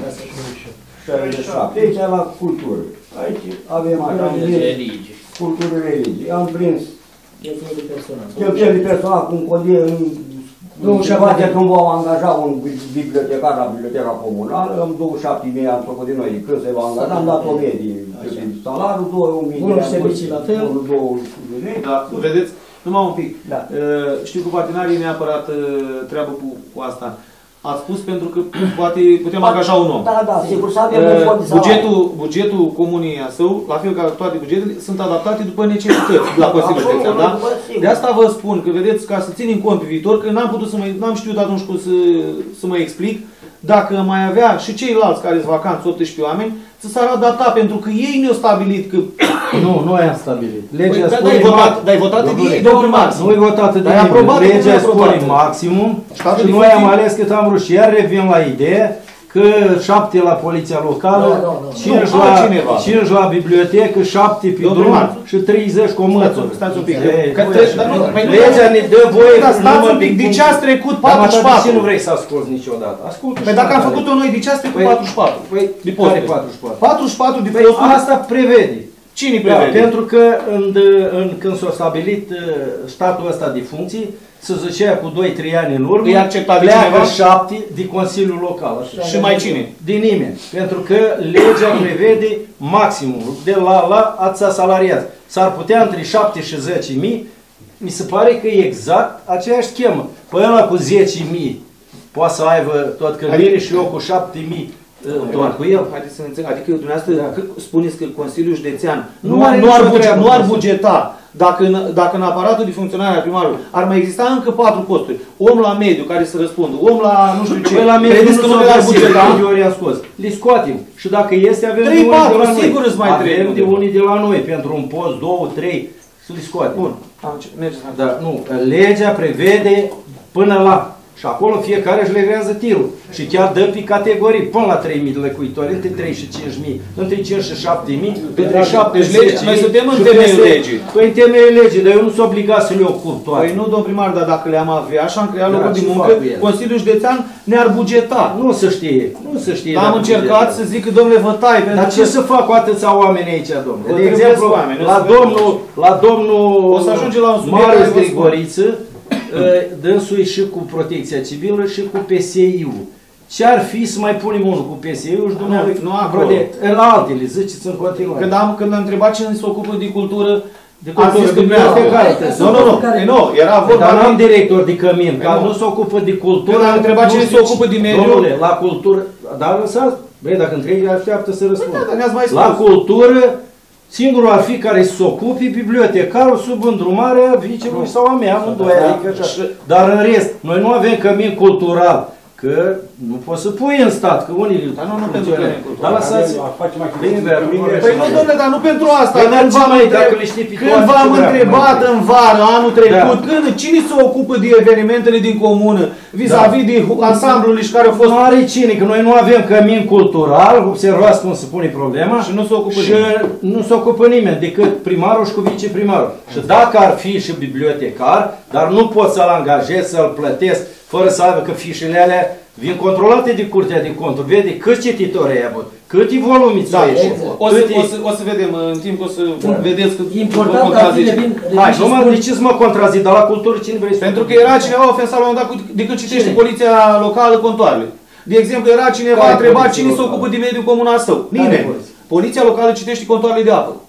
șaizeci și șapte. Aici la cultură. Aici avem așa, cultură religie. Am prins Cheltuieli de personal. Cheltuieli de personal, cum codie în situația când vom angaja un bibliotecar la biblioteca comunală, am douăzeci și șapte mii am făcut din noi, când se va angaja, am dat o medie de salariu, două mii de bunuri servicii la fel. Da, vedeți, numai un pic. Da. Uh, știu că patinarii neapărat uh, treabă cu, cu asta. Ați spus pentru că poate putem angaja un om. Da, da, sigur, să avem un fond de salariu. Bugetul, bugetul comunei Asău, la fel ca toate bugetele, sunt adaptate după necesități la Consiliul Județean, da? De asta vă spun că, vedeți, ca să ținem cont pe viitor, că n-am putut să mă, n-am știut atunci cum să, să mă explic, dacă mai avea și ceilalți care sunt vacanți, optsprezece oameni, să s-ar adapta, pentru că ei ne-au stabilit că... Nu, noi am stabilit. Legea Păi, spune... Dar ai votat, dar ai votat de ei, domnul maxim. Nu-i votat de Dar ai aprobat nimeni. de Legea nu spune aprobat. maximum Statul și de noi am funcție- ales cât am vrut. Și iar revin la ideea că șapte la poliția locală, Nu, nu, nu. cinci Nu, la, altcineva. cinci la bibliotecă, șapte pe Domnul drum Marțu. și treizeci cu mățuri. Stați un pic. Ei, Că nu e tre- așa. dar nu- păi nu- Legea ne dă voie Dar cu stați număr un pic, de puncte. ce ați trecut Dar, mă, patruzeci și dar de patru? ce nu vrei să asculți niciodată? Ascultă. Păi dacă am făcut-o noi, de ce ați trecut Păi- patruzeci și patru? Păi, De care posturi. patruzeci și patru? patruzeci și patru de Păi posturi? asta prevede. Cine Da, prevede? pentru că în, în, când s-a stabilit uh, statul ăsta de funcții, se zicea cu doi trei ani în urmă, E acceptat de pleacă cineva? șapte de Consiliul Local. Așa. Și mai cine? De nimeni. Pentru că legea prevede maximul. De la la ați salariați. S-ar putea între șapte și zece mii. Mi se pare că e exact aceeași schemă. Păi ăla cu zece mii poate să aibă tot călire și eu cu șapte mii doar cu el. Haideți să înțeleg. Adică dumneavoastră Da. că spuneți că Consiliul Județean Nu nu, are nu, ar, nicio buget, treabă nu cu ar asta. bugeta, dacă în, dacă în aparatul de funcționare a primarului ar mai exista încă patru posturi, om la mediu care să răspundă, om la nu știu ce, Păi la mediu credeți că nu le-ar bugeta? de ori am scos. Le scoatem. Și dacă este, avem Trei, de unii patru, de la noi. sigur îți mai Avem trebuie. de unii de la noi. Pentru un post, două, trei, să le scoatem. Bun. Am ce- mergeți mai Dar nu, legea prevede până la. Și acolo fiecare își legrează tirul. Și chiar dă pe categorii, până la trei mii de locuitori, între trei și cinci mii, între cinci și șapte mii, între șapte și Deci lege- zece noi mii. suntem în Și temeiul peste- legii. Păi în temeiul legii, dar eu nu sunt obligat să le ocup toate. Păi nu, domn primar, dar dacă le-am avea și am creat Da, locuri de ce muncă, fac cu ele? Consiliul Județean ne-ar bugeta. Nu se știe, nu se știe. Dar am dacă încercat bugeta. să zic că, domnule, vă tai, pentru Dar că... ce să fac cu atâția oameni aici, domnule? Vă De trebuie exemplu, oameni, o să la vedem. domnul, la domnul O să ajunge la un subiect Marius care vă spun. Grigoriță, dânsul e și cu protecția civilă și cu P S I-ul. Ce ar fi să mai punem unul cu P S I-ul și dumneavoastră? Nu acolo. La altele, ziceți în continuare. Când am, când am întrebat cine se ocupă de cultură, De a zis că bibliotecare. Nu, nu, nu, e, nu, era vorba Dar nu am de... director de cămin, Păi că nu. nu se ocupă de cultură. Când am întrebat nu cine știu se ocupă de mediu- Domnule, la cultură, dar lăsați, băi, dacă întrebi, așteaptă să răspund. Da, dar ne-ați mai spus. La cultură, singurul ar fi care să se ocupe bibliotecarul sub îndrumarea vicelui sau a mea, amândoi, Da. adică așa. Dar în rest, noi nu avem cămin cultural, că nu poți să pui în stat, că unii... Dar nu, nu pentru cămin cultural. Dar lăsați... Păi nu, domnule, dar nu pentru asta. Păi, dar Când ce v-am mai, întreb- dacă le știi pe Când toate, v-am ce dracu întrebat mai în vară, anul trecut, Da. când, cine se ocupă de evenimentele din comună, vis-a-vis de ansamblul care au fost... Nu are cine, că noi nu avem cămin cultural, observați cum se pune problema. Și nu se ocupă și nimeni. nu se ocupă nimeni, decât primarul și cu viceprimarul. Și dacă ar fi și bibliotecar, dar nu pot să-l angajez, să-l plătesc, fără să aibă, că fișele alea vin controlate de Curtea de Conturi. Vede câți cititori ai avut, câte volume ți-au ieșit. O să, câte- o, să, o să vedem în timp, o să vedeți că Important vă ar fi contrazice. de vin- de Hai, vin și nu mă, spun- de ce să mă contrazic, dar la cultură cine vrei să... Pentru că era cineva ofensat la un moment dat cu- de când citește Cine? poliția locală contoarele. De exemplu, era cineva Care întrebat poliție cine se locală? ocupă de mediul comunal său. Nimeni. poliție? Poliția locală citește contoarele de apă.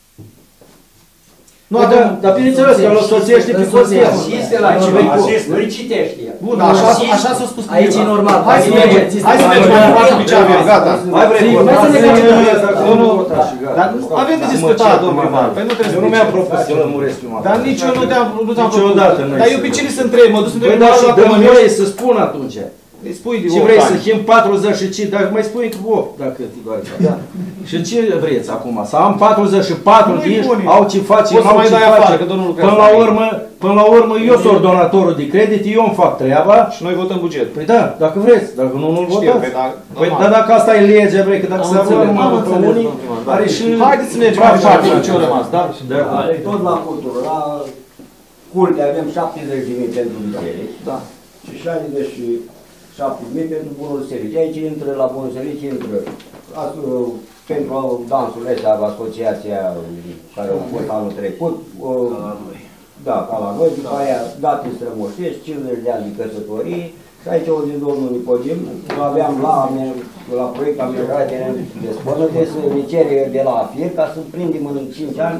Nu Păi avem... da, dar bineînțeles că îl însoțește pe Însoțește. postel. Asiste la ceva, nu-i citește el. Bun, dar așa, așa s-a spus. Aici e normal. Hai să mergem, hai să mergem mai departe cu ce avem, gata. Mai vrei Zi, vorba? hai să ne Asta e- facem- dacă Domnul- nu vota și gata. Dar Stau. avem de Da, discutat, mă cer domnul cu primar. mama. Păi nu trebuie Eu să nu mi-am zice. propus să lămuresc pe mama. Dar nici eu nu te-am nu ți-am propus. Niciodată nu ai Dar eu să pe fac. cine să întreb? Mă duc să întreb Păi da, și la dă Cămănești. voie să spun atunci. Îi spui de Ce opt vrei ani. să chem patruzeci și cinci, dacă mai spui opt, dacă te doare. Da. Și ce vreți acum? Să am patruzeci și patru Nu-i din bune. au ce face, Poți să n-au mai ce dai afară, face. că domnul lucrează Până la la ei. urmă, până la urmă eu sunt ordonatorul de credit, eu îmi fac treaba. Și noi votăm buget. Păi da, dacă vreți, dacă nu, nu-l Știu, votați. păi da, Păi normal. dar dacă asta e legea, vrei, că dacă Am se avea înțeles, numai am pe înțeles, unii, domnul primar, da. are și... Haideți să mergem mai departe cu ce au rămas, da? Da. Tot la cultură, la culte avem șaptezeci de mii pentru biserici, Da. și șaizeci și șapte de mii pentru bunul serviciu. Aici intră la bunul serviciu, intră as, uh, pentru dansurile astea, asociația care au fost anul trecut, uh, da, ca la noi, după aia date strămoșești, cincizeci de ani de căsătorie, și aici o zi domnul Nicodim, aveam la, la proiect amenajare de spălă, de să ne cere de la fier ca să prindem în cinci ani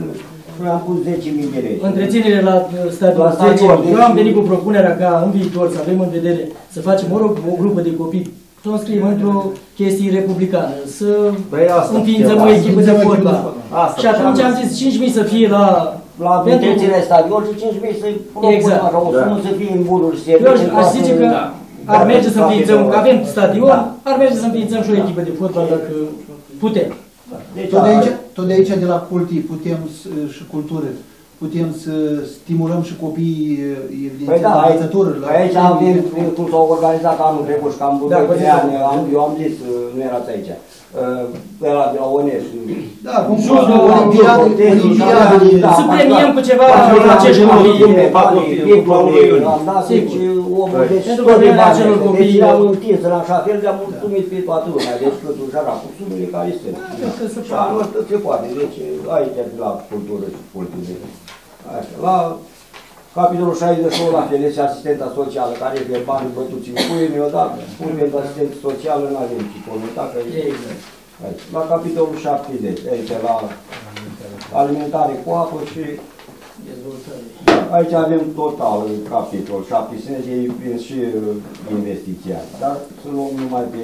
Noi am pus zece mii de lei. Întreținere la stadion La stadion, zece mii. Eu deci- am venit cu propunerea ca în viitor să avem în vedere să facem, mă rog, o grupă de copii, să o scriem într-o chestie republicană, să Păi asta înființăm putem, o asta. echipă de fotbal. Asta, Și atunci am zis cinci mii să fie la... La întreținerea stadion și cinci mii să propunem Exact. așa, o sumă să fie în bunul Eu serviciu. aș zice că ar merge să înființăm, că avem stadion, ar merge să înființăm și o echipă de fotbal dacă putem. Deci, Tot de aici, tot de aici de la cultii putem să- și cultură, putem să stimulăm și copiii evident, Păi da, la aici, învățătură, la aici avem, cum s-au organizat anul trecut și cam Da, doi păi trei da. ani, am, eu am zis, nu erați aici, pe ăla de la Oneș. Da, cum Și spus, olimpiadă, olimpiadă. Să premiem cu ceva acești copii. Am dat deci omul, deci Pentru tot de premiarea bani, acelor copii. deci le-am întins în așa fel, le-am mulțumit pe toată lumea, deci plătușara cu sumele care sunt. Și anul ăsta se poate, deci aici la cultură și cultură. Așa, la capitolul șaizeci și unu la fel, este asistenta socială, care e pe bani bătuți în pâine, odată, spune pentru asistență socială, nu avem și comunitat, că aici. La capitolul șaptezeci, aici la alimentare cu apă și aici avem total capitol șaptesprezece, e prins și investiția, dar să luăm numai pe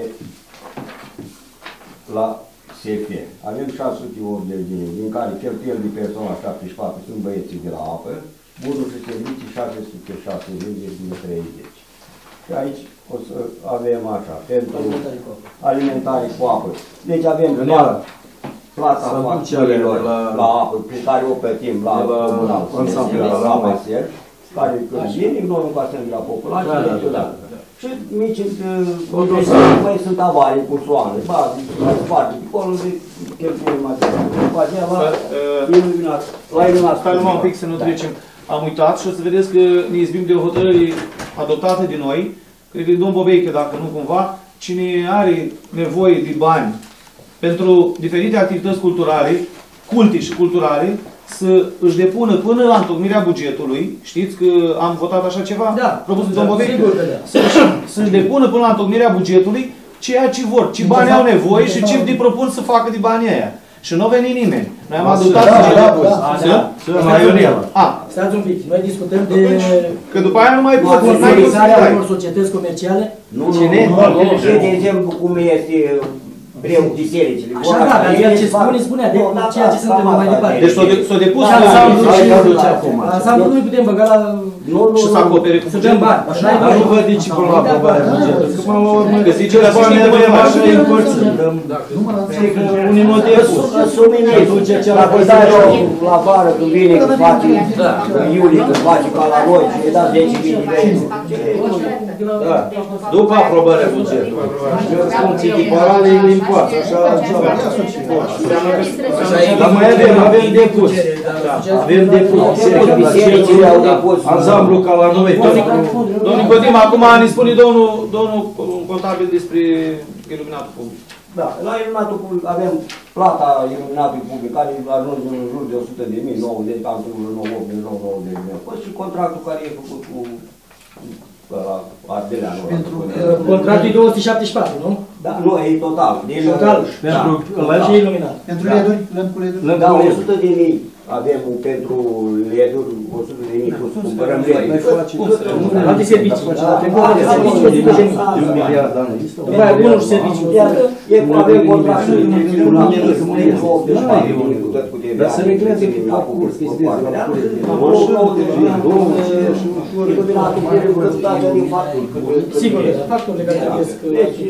la S F. Avem șase sute optzeci de mii, din care cheltuieli de personal șaptezeci și patru sunt băieții de la apă, bunuri și servicii șase sute șase mii treizeci. Și aici o să avem așa, pentru alimentare cu apă. Deci avem plata, plata facturilor la, la apă, pe care o plătim la comunal, la Maser, care când vine, noi încasăm de la populație, niciodată. Și mici, mai sunt avarii cu soane, bazi, foarte, acolo de cheltuieli materiale. După aceea la iluminat, la iluminat. Stai numai un pic să nu trecem. Am uitat și o să vedeți că ne izbim de o hotărâre adoptată de noi, cred că e domn Bobeică, dacă nu cumva, cine are nevoie de bani pentru diferite activități culturale, culte și culturale, să își depună până la întocmirea bugetului, știți că am votat așa ceva? Da, propus de da, domn Bobeică, sigur că da. să-și să depună până la întocmirea bugetului ceea ce vor, ce bani au nevoie și ce îi propun să facă de banii aia. Și nu a venit nimeni. Noi am adoptat bugetul. Stați un pic, noi discutăm de... Că după aia nu mai pot. Monitorizarea unor societăți comerciale. Nu, cine? De exemplu, cum este breul bisericile. Așa, da, dar el ce spune, spunea de ceea ce suntem mai departe. Deci s-a depus la ansamblul și ansamblul nu putem băga la... Și să acopere cu să dăm bani. Dar nu văd nici până la aprobarea bugetului. Că până la urmă, că zice că că banii avem așa în părți. Unii nu depus. Dacă dai la vară, când vine, când face, în iulie, când face ca la noi, și îi dați zece mii de lei. Da. După aprobarea bugetului. Eu spun echiparale în poarță, așa. Dar mai avem, avem depus. Avem depus. Bisericile au depus. Ansamblu ca la noi. Domnul Nicodim, acum ne spune domnul, domnul contabil despre iluminatul public. Da, la iluminatul public avem plata iluminatului public, care ajunge în jur de o sută de mii, nouăzeci, cam nouăzeci, nouăzeci de mii. Păi și contractul care e făcut cu Ardeleanu. Contractul e două sute șaptezeci și patru, nu? Da, nu, e total. Total. Pentru și iluminat. Pentru leduri, lămpi cu leduri? Da, o sută de mii avem pentru leduri, o sută de mii, cumpărăm leduri. Alte servicii. Pentru alte servicii, o sută de mii. Un miliard de ani. După aia, bunuri și servicii. Avem contractul Dar să regleze la curs, că este la Sigur, factorile care trebuie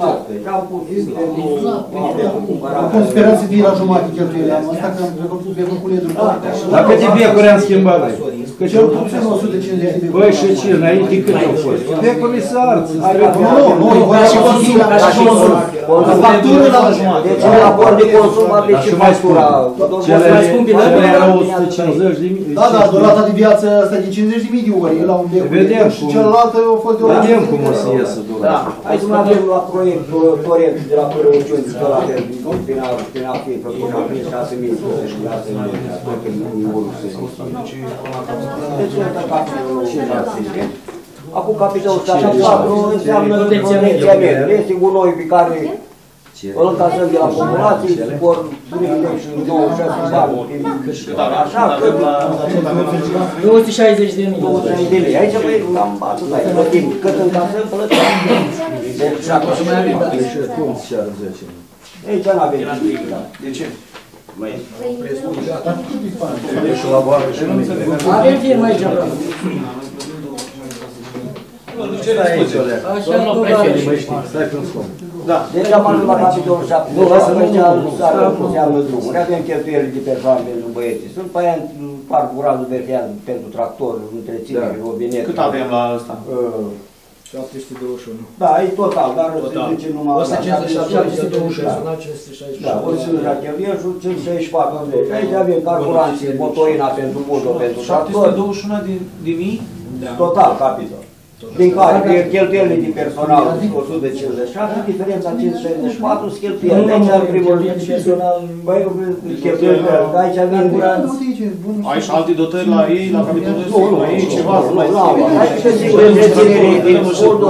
Acum sperăm să fie la jumătate cheltuielile anul ăsta, că am vecum cu leduri. Dar câte becuri am schimbat noi? Că cel puțin o sută cincizeci de becuri. Băi, și ce, înainte cât au fost? Becurile să arți. Nu, nu, e vorba și consum, ca și consum. Factură la jumătate. Deci în raport de consum avem și factura. Cele erau o sută cincizeci de mii. Da, da, durata de viață asta de cincizeci de mii de ori, la un becur. Și celălalt a fost de o Vedem cum o să iasă durata. Hai să avem la proiectul Torent de la Părăuciuni, de la prin a fi făcut și a prins șase mii și șase mii, tot în unul se deci ăsta capitolul șase. Acum capitolul șase înseamnă protecția mediului. Este gunoi pe care încasăm de la populație, vor privilegiu și nouăzeci și șase bani, așa că două sute șaizeci de mii. două sute de lei. Aici băi, cam atât ai, plătim. Cât încasăm, plătim. Și acum să mai avem, și cum și ar zece mii. Aici n-avem. De ce? Avem firmă aici, vreau. Așa, nu stai pe un scop. Da. Deci am ajuns la capitolul șapte. Nu, lasă aici nu înseamnă drumuri. Avem cheltuieli de persoane pentru băieții. Sunt pe aia carburantul vertează pentru tractor, întreținere, robinetă. Cât avem la ăsta? șapte sute douăzeci și unu. Da, e total, dar se duce numai la șapte sute douăzeci și unu. cinci sute șaizeci și patru. Da, o să la cheltuielul cinci sute șaizeci și patru. Aici avem carburanții, motorina pentru buldo, pentru șapte tractor. sute douăzeci și unu de mii? Total, capitol. Din care cheltuielile de personal o sută cincizeci și șase, diferența cinci sute șaizeci și patru, cheltuieli. Aici, în primul rând, personal, băi, cheltuielile, aici avem buranți. Ai și alte dotări la ei, la capitolul ăsta? La ei ceva să mai Nu, aici se zice întreținere din buldo,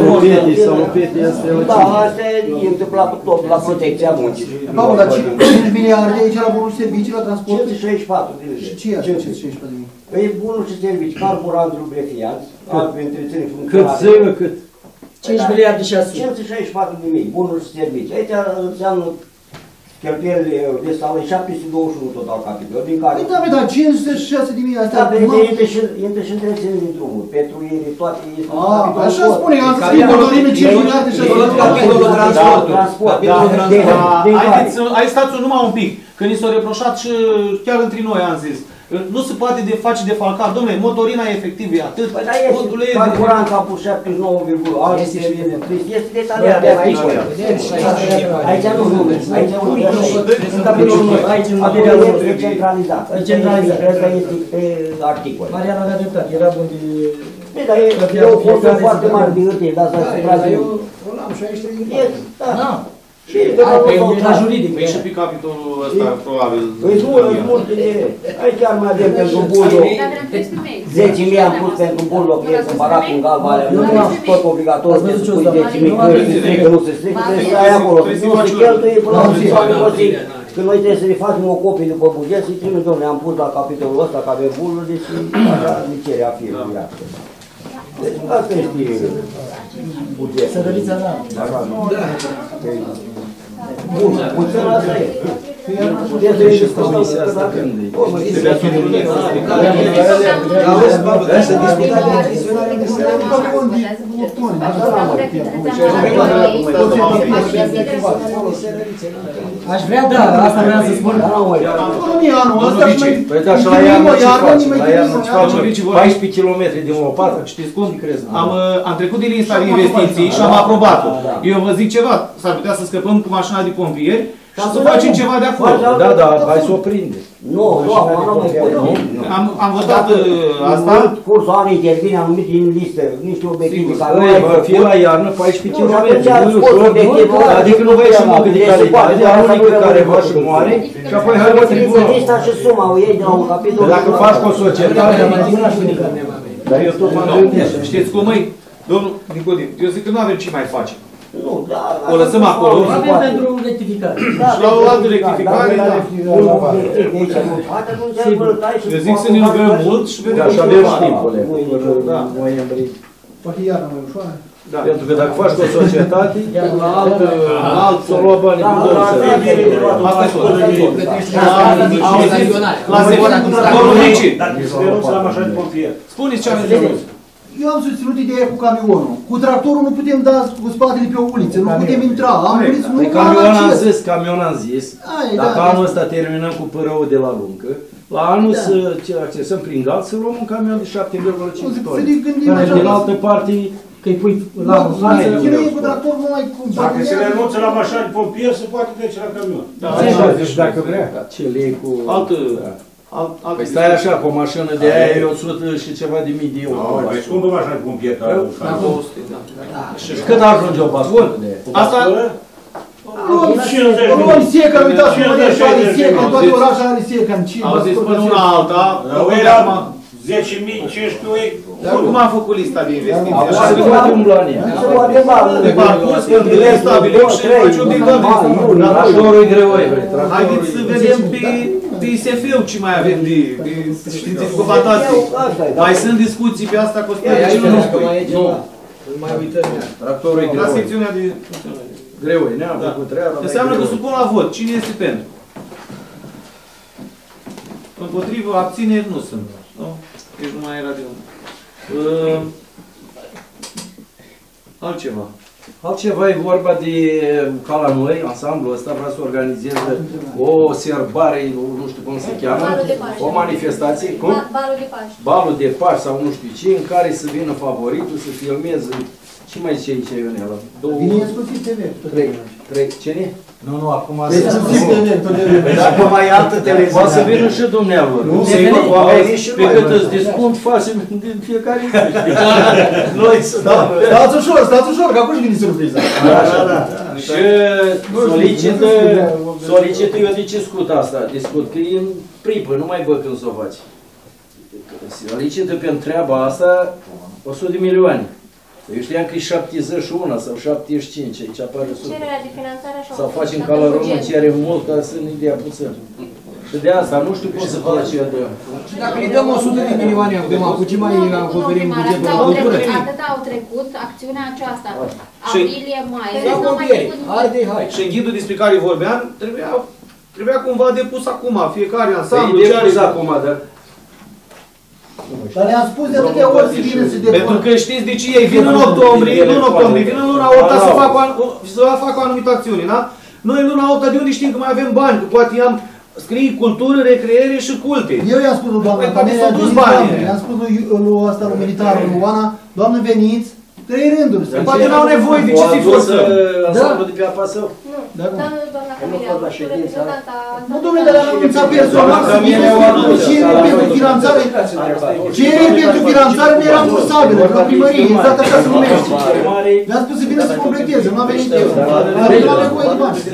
da, asta e întâmplat tot la protecția muncii. Paul, dar cinci miliarde aici la bunuri servicii, la transport? cinci sute șaizeci și patru de lei. Și ce e așa cinci sute șaizeci și patru de mii? Păi bunuri și servicii, carburant, lubrifianți, alte întrețineri Cât funcționale. zău, cât? cinci miliarde și șase. cinci sute șaizeci și patru de mii, bunuri și servicii. Aici înseamnă cheltuielile de sală, șapte sute douăzeci și unu total capitol, din care... Păi da, bă, dar cinci sute șase de mii astea... Da, pe intre și, intre și întrețineri din drumuri, pentru ele toate... Ah, așa spune, am zis că dorim cinci miliarde și șase. Capitolul transport. Hai stați numai un pic, că ni s-a reproșat și chiar între noi am zis. Nu se poate de face defalcat. Dom'le, motorina e efectiv, e atât. Păi da, este carburant a pus șaptezeci și nouă virgulă unu. Este detaliat de articol. Aici nu, nu. Aici nu. În capitolul unu, aici în materialul nostru. E centralizat. E centralizat. Asta este pe articol. Mariana avea dreptate, era bun de... Bine, dar e o formă foarte mare de hârtie, dar asta se Eu l-am și aici trei trage. Da. Și la juridic. Păi și pe capitolul ăsta, probabil. Păi nu, multe de... Aici chiar mai avem pentru buldo. zece mii am pus pentru buldo, că e cumpărat în galba aia. Nu am tot obligatoriu să spui zece mii, că se strică, nu se strică, trebuie să ai acolo. Nu se cheltuie până la zi. Când noi trebuie să ne facem o copie după buget, să-i trimit, dom'le, am pus la capitolul ăsta, că avem buldo, deci așa nicerea firmei. Deci asta este buget. Sărălița, da. Bun, puțin asta e. Putem să ieșiți comisia asta când e. Să discutați de achiziționarea de Aș vrea, da, asta vreau să spun. Păi da, și la iarnă ce facem? La iarnă ce facem? paisprezece kilometri din lopată, știți cum? Am, am trecut din lista de investiții și am aprobat-o. Eu vă zic ceva, s-ar putea să scăpăm cu mașina de pompieri și să facem ceva de acolo. Da, da, hai să o prinde. Nu, nu, nu mai pot. Am, am votat asta. Cursul anului intervine anumit din listă, niște obiective care nu va fi la iarnă paisprezece kilometri. Adică nu vă ieși muncă de calitate, arunică care vă și moare și apoi hai vă tribunal. Lista și suma o iei de la un capitol. Dacă faci cu o societate, dar eu tot m-am gândit. Știți cum e? Domnul Nicodim, eu zic că nu avem ce mai face. Nu, da. O lăsăm acolo. Avem pentru rectificare. Și la o altă rectificare, da. Eu zic să ne rugăm mult și vedem și avem timpul. Poate iarna mai ușoară. Pentru că dacă faci cu o societate, la alt să o lua banii cu două să asta e tot. La secundă, domnul Nici. Spuneți ce aveți de spus. Eu am susținut ideea cu camionul. Cu tractorul nu putem da cu spatele pe o uliță, nu putem intra. Am venit nu camion am zis, camion am zis. Dacă anul ăsta terminăm cu părăul de la luncă, la anul să accesăm prin gal, să luăm un camion de șapte virgulă cinci toni. Care din altă parte, că-i pui la să chinuie cu tractor nu mai cum. Dacă se renunță la mașina de pompier, se poate trece la camion. Deci dacă vrea, ce lei cu... Altă... Păi stai așa, cu o mașină de aia e o sută și ceva de mii de euro. Păi scumpă mașina de pompier, ca două sute, da. Și cât ajunge o pasă? Asta... Luăm secă, uitați, are secă, în toate orașele are secă. Auziți, până una alta, zece mii, cincisprezece mii. Dar cum am făcut lista de investiții? Am Așa de luat un plan. de parcurs, când le stabilim și ne facem din toate. Tractorul e greu, Haideți să vedem pe, pe I S F-ul ce mai avem de, de științifică fantastic. Mai sunt discuții pe asta, Costel? Nu. Mai uităm. Tractorul e greu. La secțiunea de... Greu, ne-am făcut treaba. Înseamnă că supun la vot. Cine este pentru? Împotrivă, abțineri nu sunt. Nu? Deci nu mai era de unde. Uh, altceva. Altceva e vorba de, ca la noi, ansamblul ăsta vrea să organizeze o serbare, nu știu cum se cheamă, o manifestație, cum? Balul de Paști. Balul de Paști sau nu știu ce, în care să vină favoritul, să filmeze. Ce mai zice aici, Ionela? Vine exclusiv T V. Trei. Trei. Cine? Nu, nu, acum... Exclusiv T V. Dacă mai e altă televiziune... Poate să vină și dumneavoastră. Nu, pe cât îți discount facem din fiecare zi. Noi să... Stați ușor, stați ușor, că acum vine surpriza. Da, da, da. Și solicită, solicită, eu de ce scut asta? Discut că e în pripă, nu mai bă când s-o faci. Solicită pentru treaba asta o sută de milioane. Eu știam că e șaptezeci și unu sau șaptezeci și cinci, aici apare o sută. Cererea de finanțare așa. Sau facem ca la român, cere mult ca să ne dea puțin. Și de asta nu știu cum să face de... Și dacă îi dăm o sută de milioane acum, cu ce mai acoperim bugetul la cultură? Atât au trecut acțiunea aceasta. Aprilie, mai. Haide, hai. Și în ghidul despre care vorbeam, trebuia, trebuia cumva depus acum, fiecare ansamblu. E depus acum, dar... Dar le-am spus de atâtea ori să vină să depună. Pentru că știți de ce ei vin în octombrie, nu în octombrie, vin în luna opt să facă să facă o anumită acțiune, da? Noi în luna opt de unde știm că mai avem bani, că poate i-am scris cultură, recreere și culte. Eu i-am spus lui doamna Camelia, i-am spus lui ăsta, lui militarul, lui Oana, doamnă veniți, trei rânduri. Poate n-au nevoie de ce ți-i fost. Ansamblu de pe apa său? Nu, doamna Camelia, nu știu reprezentanta... Nu, domnule, dar le-am anunțat personal să vină cerere pentru finanțare. Cerere pentru finanțare nu era bursabilă, că primărie, exact așa se numește. Le-am spus să vină să completeze, nu a venit eu. Nu am nevoie de bani.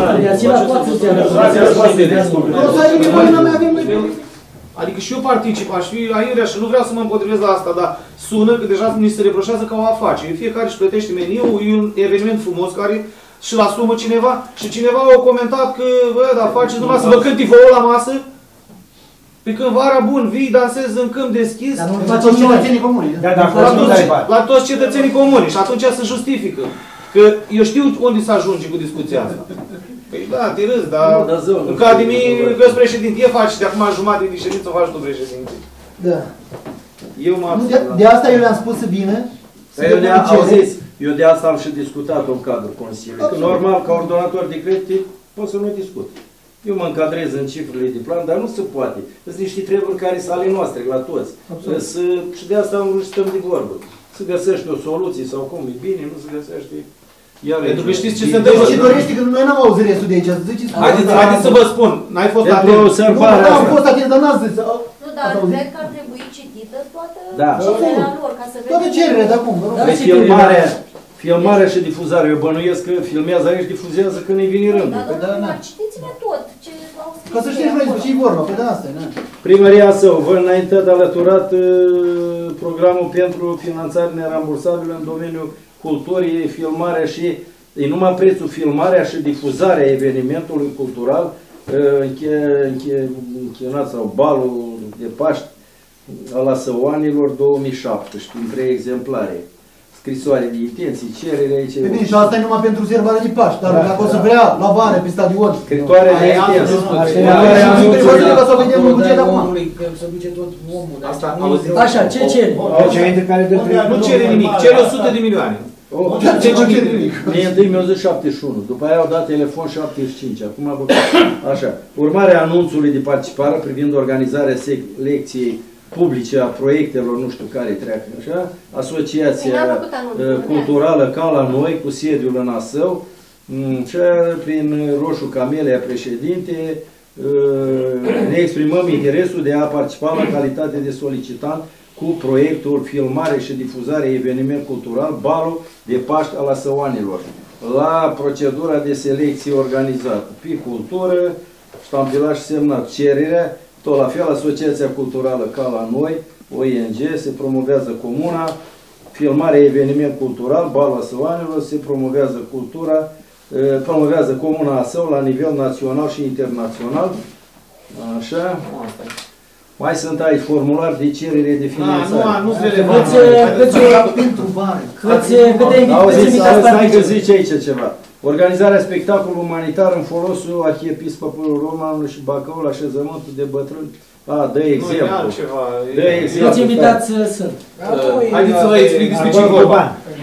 Nu o să ai nevoie, nu mai avem nevoie. Adică și eu particip, aș fi aiurea și nu vreau să mă împotrivesc la asta, dar sună că deja ni se reproșează ca o afacere. Fiecare își plătește meniul, e un eveniment frumos care și-l asumă cineva și cineva a comentat că, bă, dar faceți numai să vă cânti vouă la masă, pe când vara bun vii, dansezi în câmp deschis, dar nu la toți cetățenii comuni. La toți cetățenii comuni și atunci se justifică. Că eu știu unde să ajunge cu discuția asta. Păi da, te râzi, dar în Academie că-s președinte, e faci de acum jumătate de ședință, o faci tu președinte. Da. Eu m-am... De, de asta eu le-am spus să vină. Eu de, auziți, eu de asta am și discutat în cadrul Consiliului. Că normal, ca ordonator de credite, pot să nu discut. Eu mă încadrez în cifrele de plan, dar nu se poate. Sunt niște treburi care sunt ale noastre, la toți. Să, și de asta am vrut să stăm de vorbă. Să găsești o soluție sau cum e bine, nu se găsește... Iar pentru că știți ce se întâmplă? Ce dorește, că noi n-am auzit restul de aici. Ziceți, haideți, haideți să vă spun, n-ai fost atent. Nu, da, am fost atent, dar n-ați zis. Nu, dar cred că ar trebui citită toată da. cererea lor, ca să vedem... Toată cererea de acum, vă rog. Pe filmarea, filmarea și difuzarea, eu bănuiesc că filmează aici, difuzează când îi vine rândul. Da, dar citiți-ne tot ce au scris. Ca să știți noi ce-i vorba, pe de asta, na. Primăria Său, vă înaintat alăturat programul pentru finanțare nerambursabilă în domeniul culturii, filmarea și e numai prețul filmarea și difuzarea evenimentului cultural închinat sau balul de Paști al Asăoanilor două mii șaptesprezece, în trei exemplare. Scrisoare de intenții, cerere aici. Pe bine, și asta e numai pentru serbarea de Paști, dar dacă o să vrea la vară pe stadion. Scrisoare de intenții. Ca să vedem în buget acum. Așa, ce cere? Nu cere nimic, cere o sută de milioane. Mie întâi mi-au zis șaptezeci și unu, după aia au dat telefon șaptezeci și cinci, acum a făcut așa. Urmarea anunțului de participare privind organizarea selecției publice a proiectelor, nu știu care treacă, așa, Asociația Culturală ca la noi, cu sediul în Asău, și prin Roșu Camelia, președinte, ne exprimăm interesul de a participa la calitate de solicitant cu proiectul filmare și difuzare eveniment cultural Balul de Paști al Asăoanilor, la procedura de selecție organizată pe cultură, ștampilat și semnat cererea, tot la fel Asociația Culturală ca la noi, O I N G, se promovează comuna, filmarea eveniment cultural, Balul Săoanelor, se promovează cultura, promovează comuna Asău la nivel național și internațional. Așa. Mai sunt aici formulari de cerere de finanțare. Nu, nu sunt relevant. Pentru bani. Stai că zice aici ceva. Organizarea spectacolului umanitar în folosul Arhiepiscopului Romanului și Bacău la așezământul de bătrâni. A, dă exemplu. Dă exemplu. Toți invitați sunt. Haideți să vă explic despre ce vorba.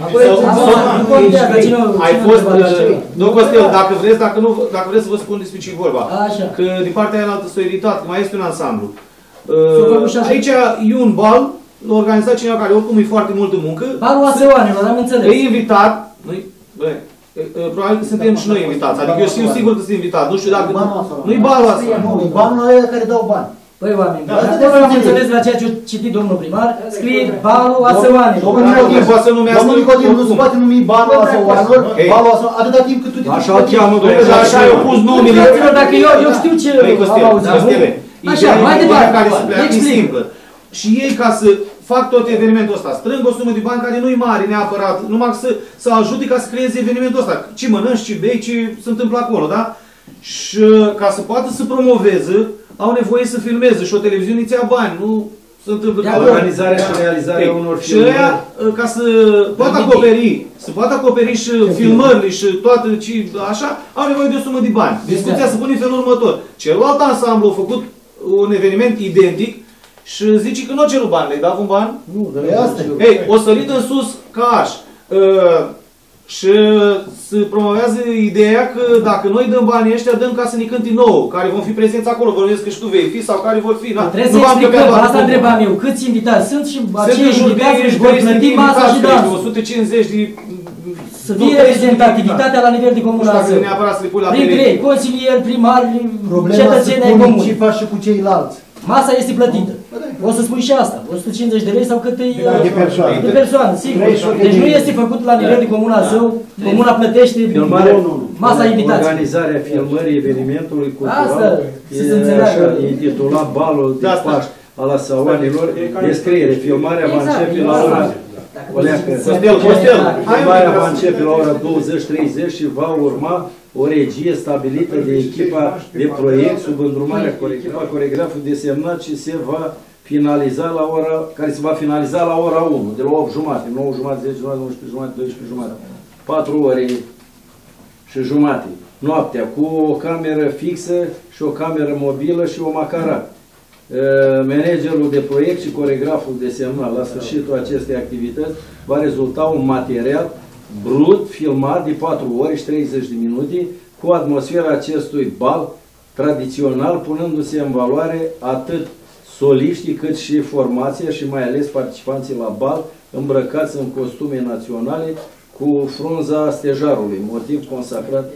Ai fost, domnul Costel, dacă vreți, dacă nu, dacă vreți să vă spun despre ce vorba. Că din partea aia altă s-a editat, că mai este un ansamblu. Aici e un bal, l-a organizat cineva care oricum e foarte multă muncă. Balul Asăoanelor, am înțeles. E invitat, probabil că suntem și noi invitați, adică eu știu sigur că sunt invitat, nu știu dacă... Nu-i balul ăsta. Nu, e banul ăia care dau bani. Păi oameni, acolo am înțeles la ceea ce a citit domnul primar, scrie Balul Asăoanelor. Domnul Nicodim, nu se poate numi Balul Asăoanelor, Balul Asăoanelor, atâta timp cât tu te... Așa o cheamă, domnule, așa i-au pus numele. Dacă eu știu ce am auzit. Așa, mai departe, explic. Și ei, ca să fac tot evenimentul ăsta, strâng o sumă de bani care nu-i mare neapărat, numai să, să ajute ca să creeze evenimentul ăsta. Ce mănânci, ce bei, ce se întâmplă acolo, da? Și ca să poată să promoveze, au nevoie să filmeze și o televiziune îți ia bani, nu se întâmplă ca organizarea și realizarea unor filmări. Și aia, ca să poată acoperi, să poată acoperi și filmările și toate ce așa, au nevoie de o sumă de bani. Discuția se pune în felul următor. Celălalt ansamblu a făcut un eveniment identic și zice că nu a cerut bani, le-ai dat un ban? Nu, dar e asta. Ei, o sărit în sus ca aș. Uh, și se promovează ideea că dacă noi dăm banii ăștia, dăm ca să ne cânti nouă, care vom fi prezenți acolo, vorbesc că și tu vei fi sau care vor fi. Trebuie să explicăm, asta întrebam eu, câți invitați sunt și acei invitați își vor plăti masa și dansul. o sută cincizeci de... Să fie reprezentativitatea la nivel de comună. Printre ei, consilieri, primari, cetățeni ai comunei. Ce faci și cu ceilalți? Masa este plătită. O să spui și asta. o sută cincizeci de lei sau cât e... De persoană. De persoană, sigur. Deci nu este făcut la nivel de comuna Său. Comuna plătește masa invitației. Organizarea filmării evenimentului cultural. Asta, să se înțeleagă. Intitulat Balul de Paști al Asăoanelor. Descriere. Filmarea va începe la ora... Filmarea va începe la ora douăzeci treizeci și va urma o regie stabilită de echipa de proiect sub îndrumarea echipa coregrafului desemnat și se va finaliza la ora, care se va finaliza la ora unu, de la opt jumate, nouă jumate, zece jumate, unsprezece jumate, doisprezece jumate, patru ore și jumate, noaptea, cu o cameră fixă și o cameră mobilă și o macara. Managerul de proiect și coregraful desemnat la sfârșitul acestei activități va rezulta un material brut, filmat de patru ore și treizeci de minute, cu atmosfera acestui bal tradițional, punându-se în valoare atât soliștii cât și formația și mai ales participanții la bal, îmbrăcați în costume naționale cu frunza stejarului, motiv consacrat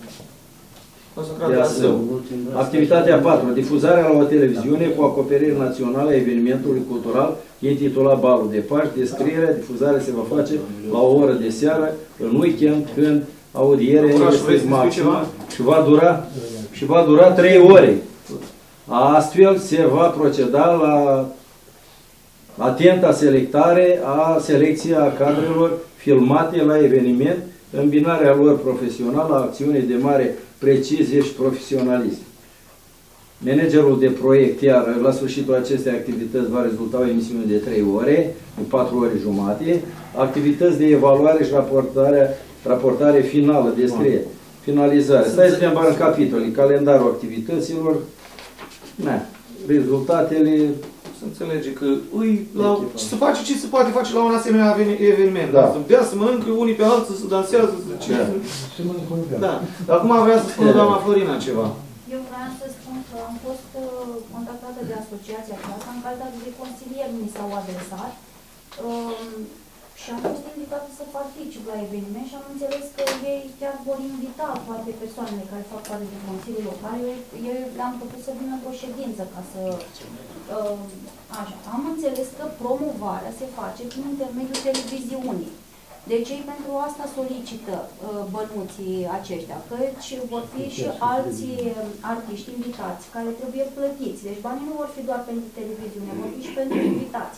de Asău. Activitatea patru. Difuzarea la o televiziune cu acoperire națională a evenimentului cultural intitulat Balul de Paști. Descrierea, difuzarea se va face la o oră de seară, în weekend, când audierea este maximă și va dura și va dura trei ore. Astfel se va proceda la atenta selectare a selecția cadrelor filmate la eveniment, îmbinarea lor profesională a acțiunii de mare precizie și profesionalism. Managerul de proiect, iar la sfârșitul acestei activități va rezulta o emisiune de trei ore, în patru ore jumate, activități de evaluare și raportare, raportare finală, descriere, finalizare. Stai să vedem în capitole, calendarul activităților, na, rezultatele. Se înțelege că îi, la, se face ce se poate face la un asemenea eveniment. Da. Să bea, să mănâncă unii pe alții, să dansează, să ce. Da. Da. Dar acum vrea să spună doamna Florina ceva. Eu vreau să spun că am fost contactată de asociația aceasta, în calitate de consilier mi s-au adresat um, și am fost invitată să particip la eveniment și am înțeles că ei chiar vor invita toate persoanele care fac parte din Consiliul Local. Eu, eu le-am propus să vină într-o ședință ca să... Uh, așa. Am înțeles că promovarea se face prin intermediul televiziunii. Deci ei pentru asta solicită uh, bănuții aceștia, căci vor fi și alții artiști invitați care trebuie plătiți. Deci banii nu vor fi doar pentru televiziune, vor fi și pentru invitați.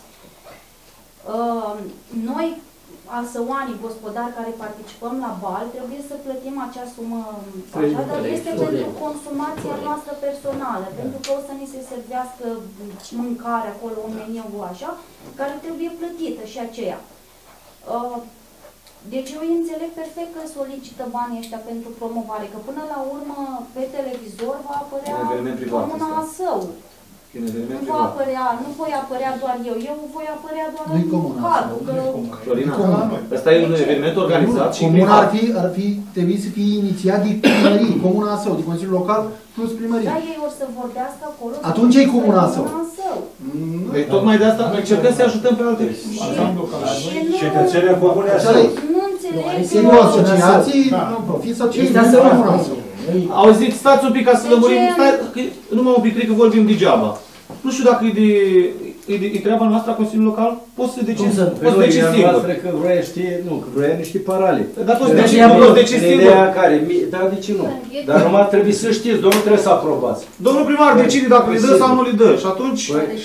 Uh, noi, asăoanii, gospodari care participăm la bal, trebuie să plătim acea sumă, așa, dar este pentru consumația noastră personală, pentru că o să ni se servească mâncare acolo, un meniu așa, care trebuie plătită și aceea. Uh, Deci eu înțeleg perfect că solicită banii ăștia pentru promovare, că până la urmă pe televizor va apărea comuna său. Nu va apărea, nu voi apărea doar eu, eu voi apărea doar în cadru. Florina, ăsta e un eveniment organizat și comuna ar fi, ar fi, trebuie să fie inițiat de primărie, comuna său, de Consiliul Local plus primărie. Da, ei or să vorbească acolo. Atunci e comuna său. Păi tocmai de asta noi încercăm să ajutăm pe alte cetățenii comune său. Nu înțeleg. Nu asociații, nu profit sau ce este comuna său. Auziți, stați un pic ca să lămurim, stai, numai un pic, cred că vorbim degeaba. Nu știu dacă e de, e de e treaba noastră a Consiliului Local, poți să decizi, poți să decizi singur. Că vrea știe, nu, că vrea niște parale. Dar poți să decizi, nu poți decizi singur. Ideea care, dar de ce nu? Dar numai trebuie să știți, domnul trebuie să aprobați. Domnul primar decide dacă le dă sau nu le dă și atunci...